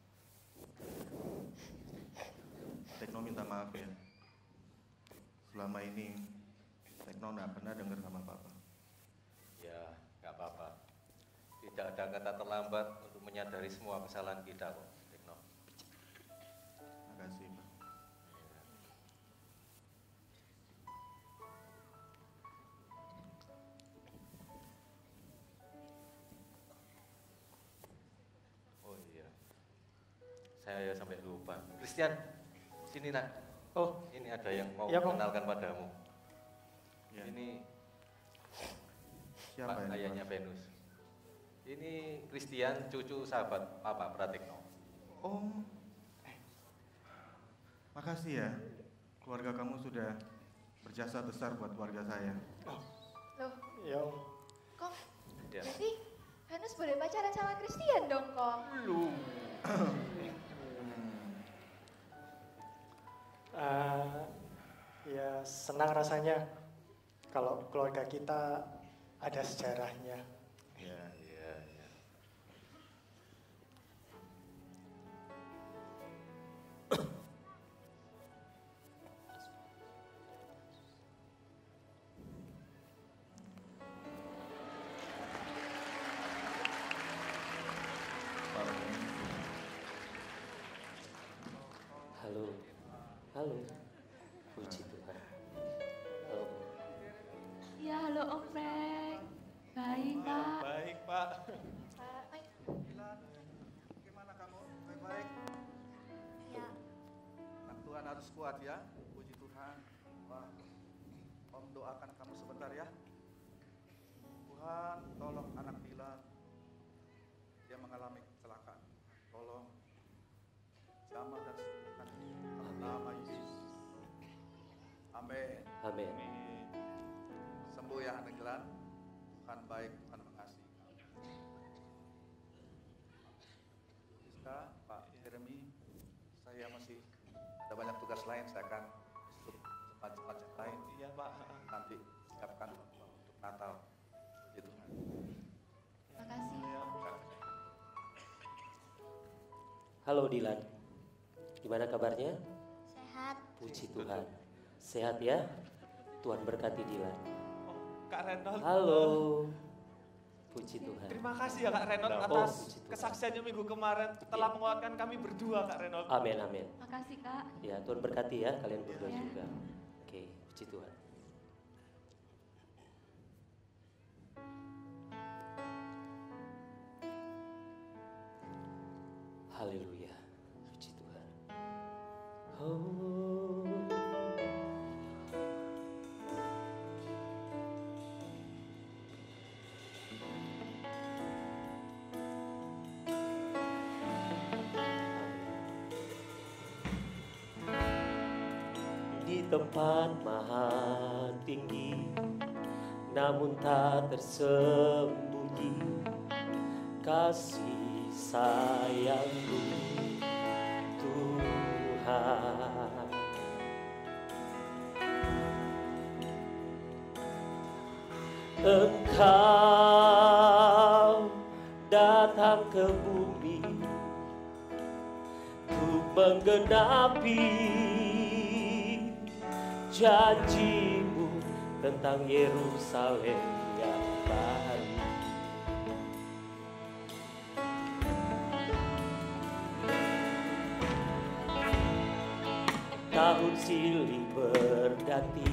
Tekno minta maaf ya. Selama ini Tekno nggak pernah dengar sama Papa. Ya, nggak apa-apa. Tidak ada kata terlambat untuk menyadari semua kesalahan kita kok, Tekno. Makasih Pak. saya sampai lupa. Christian, sini nak. Oh, ini ada yang mau iya, mengenalkan padamu. Ya. Ini siapa ini, ayahnya Venus. Ini Christian, cucu sahabat Papa Pratikno. Oh, makasih ya. Keluarga kamu sudah berjasa besar buat keluarga saya. Loh, Ya, kok Ya. berarti Venus boleh pacaran sama Christian dong kok? Belum. Ya senang rasanya kalau keluarga kita ada sejarahnya. Iya, iya, iya. Halo, halo, puji Tuhan. Halo, Bu. Ya halo Om Frank. Baik Pak. Baik Pak. Gimana kamu? Baik-baik? Ya. Anak Tuhan harus kuat ya. Puji Tuhan. Wah, Om doakan kamu sebentar ya. Tuhan, tolong anak Dilan. Dia mengalami kecelakaan. Tolong jamah dan sembuhkan dalam nama Yesus. Amin. Amin. Sembuh ya anak Dilan. Tuhan baik, Tuhan mengasihi. Rizka, Pak Jeremy, saya masih ada banyak tugas lain. Saya akan cepat-cepat yang lain. Iya Pak. Nanti siapkan untuk Natal. Puji Tuhan. Makasih. Halo Dilan, gimana kabarnya? Sehat. Puji Tuhan. Sehat ya? Tuhan berkati Dilan. Kak Renold. Halo. Puji Tuhan. Terima kasih ya Kak Renold Oh, atas puji Tuhan. kesaksiannya minggu kemarin telah menguatkan kami berdua Kak Renold. Amin, amin. Makasih Kak. Ya, Tuhan berkati ya, kalian berdua Ya. juga. Oke, puji Tuhan. Haleluya, puji Tuhan. Oh. Di tempat maha tinggi, namun tak tersembunyi kasih sayangmu Tuhan. Engkau datang ke bumi untuk menggenapi janjimu tentang Yerusalem yang baru. Tahun silih berganti,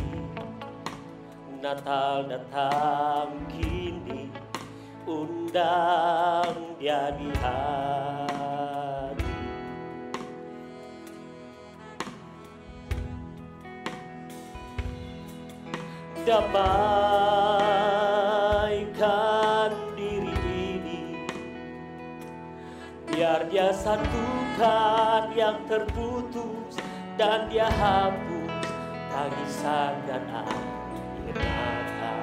Natal datang kini, undang dia di hati. Damaikan diri ini, biar dia satukan yang terputus dan dia hapus tangisan dan air mata.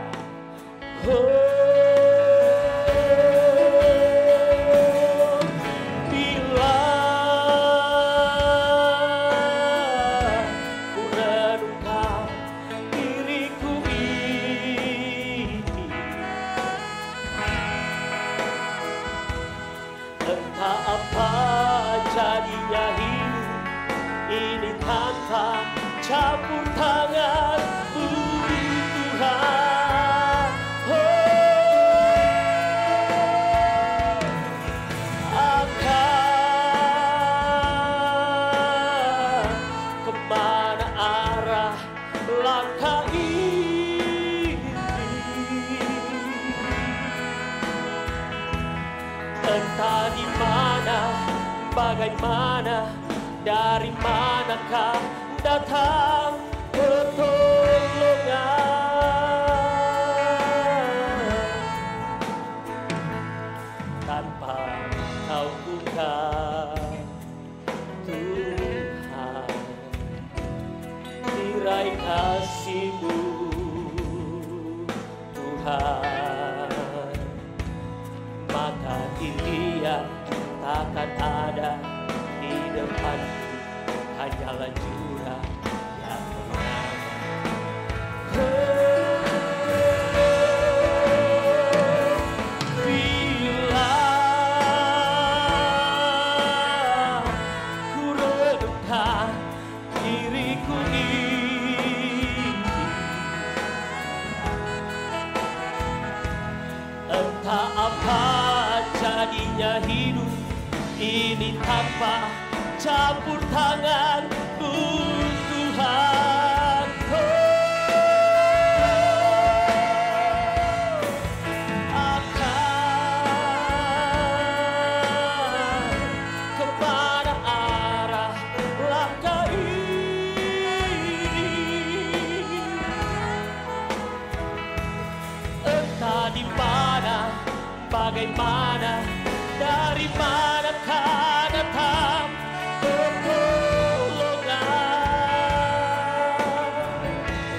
Bila ku renungkan diriku ini, entah apa jadinya hidup ini tanpa campur tangan-Mu Tuhan. Akan kemana arah langkah ini? Entah di mana bagaimana, dari manakah datang pertolongan? Tanpa Kau bukan Tuhan, tirai kasih-Mu Tuhan, maka Dia takkan ada di depanku, hanyalah jurang yang mengaman. Bila ku redupkan diriku ini, entah apa jadinya hidup ini tanpa campur tangan-Mu Tuhan. Akan kemana arah langkah ini? Entah di mana, bagaimana, dari manakah datang pertolongan?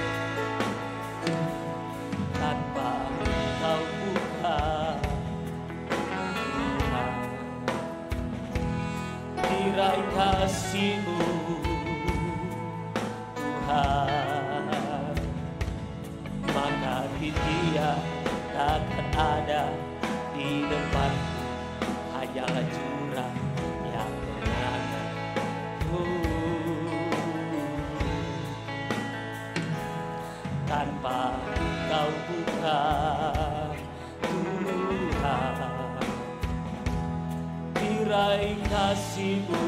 Tanpa Kau bukan Tuhan, tirai kasih-Mu Tuhan, maka Dia takkan ada di depanku, hanyalah jurang yang mengaman. Tanpa Kau bukan Tuhan, tirai kasih-Mu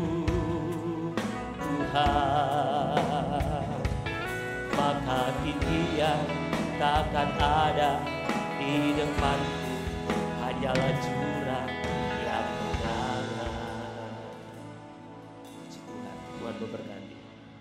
Tuhan, maka Dia takkan ada di depanku, hanyalah jurang yang mengaman. Puji Tuhan, Tuhan memberkati.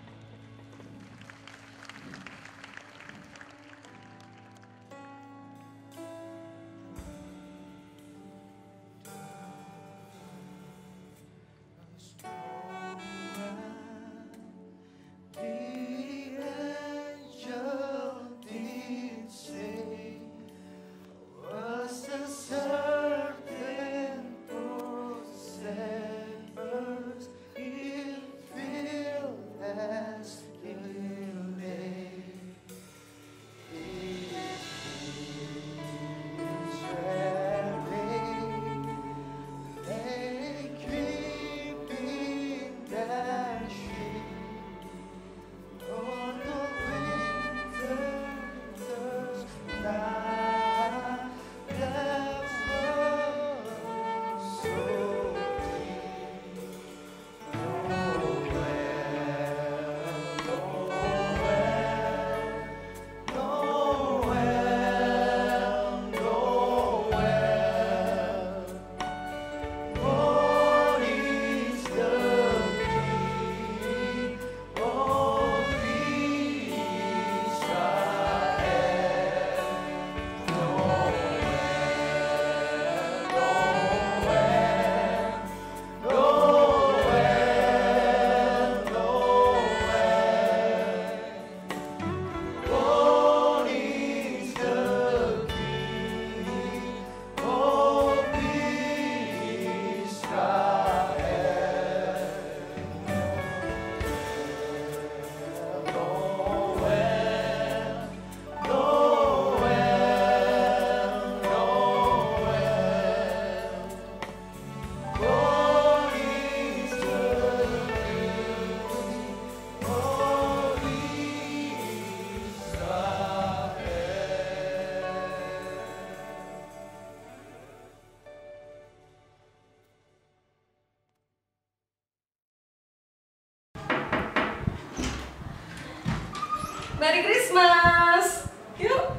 Merry Christmas. Yuk.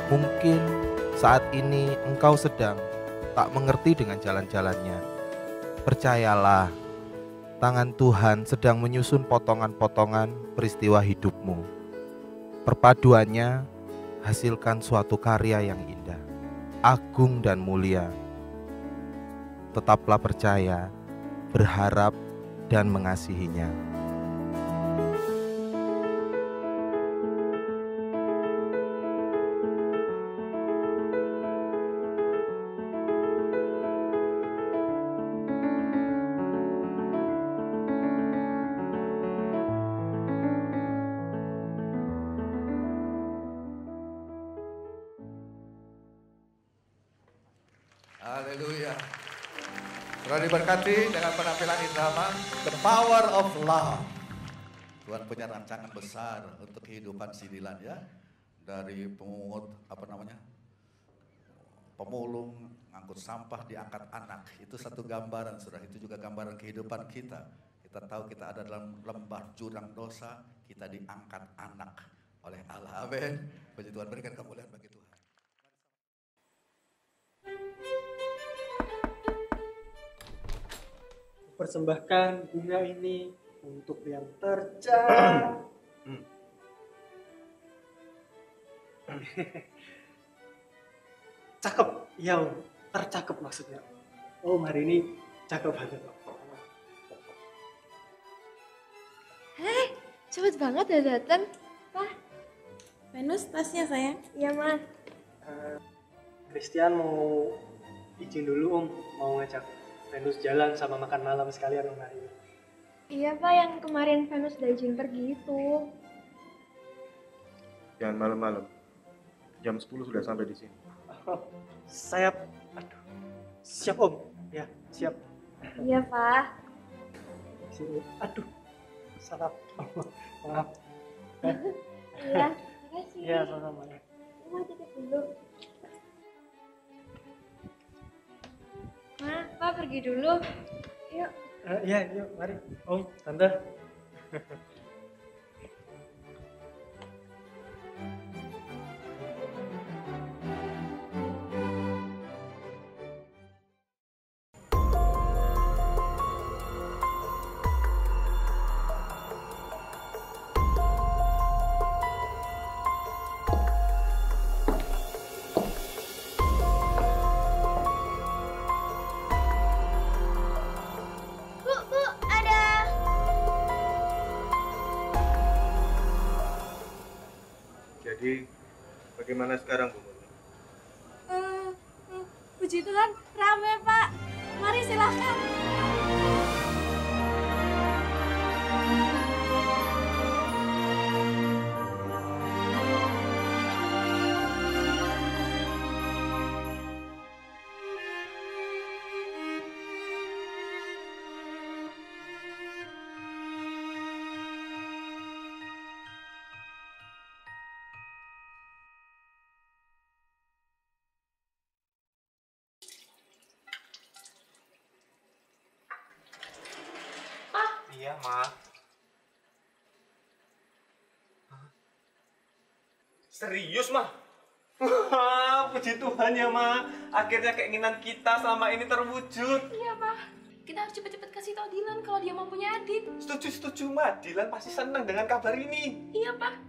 Mungkin saat ini engkau sedang tak mengerti dengan jalan-jalannya. Percayalah, tangan Tuhan sedang menyusun potongan-potongan peristiwa hidupmu. Perpaduannya hasilkan suatu karya yang indah, agung dan mulia. Tetaplah percaya, berharap, dan mengasihinya. Haleluya. Sudah diberkati dengan penampilan irama The Power of Love. Tuhan punya rancangan besar untuk kehidupan si Dilan ya. Dari pemungut pemulung, ngangkut sampah, diangkat anak. Itu satu gambaran, Saudara. Itu juga gambaran kehidupan kita. Kita tahu kita ada dalam lembah jurang dosa, kita diangkat anak oleh Allah. Amin. Puji Tuhan, berikan kemuliaan bagi Tuhan. Persembahkan bunga ini untuk yang tercantik. Cakep, ya Om. Tercakep maksudnya. Om hari ini cakep banget Om. Hei, cepet banget ya datang. Pak, Venus tasnya sayang. Iya Mas. Christian mau izin dulu Om, mau ngajak Venus jalan sama makan malam sekalian Om hari ini. Iya Pak, yang kemarin Venus udah izin pergi itu. Jangan malam-malam. Jam 10 sudah sampai di sini. Siap Om. Ya, siap. Iya Pak. Sini. Aduh, salah. Maaf. Iya, makasih. Iya, sama-sama. Mau titip dulu. Ma, Pak pergi dulu. Yuk. Iya, yuk, mari. Om, Tante. Jadi, bagaimana sekarang Bu Murni? Puji Tuhan, rame Pak. Mari silahkan. Iya, Ma. Serius, Ma? Wah, puji Tuhan ya, Ma. Akhirnya keinginan kita selama ini terwujud. Iya, Pak. Kita harus cepet-cepet kasih tau Dilan kalau dia mau punya adik. Setuju, Ma. Dilan pasti senang dengan kabar ini. Iya, Pak.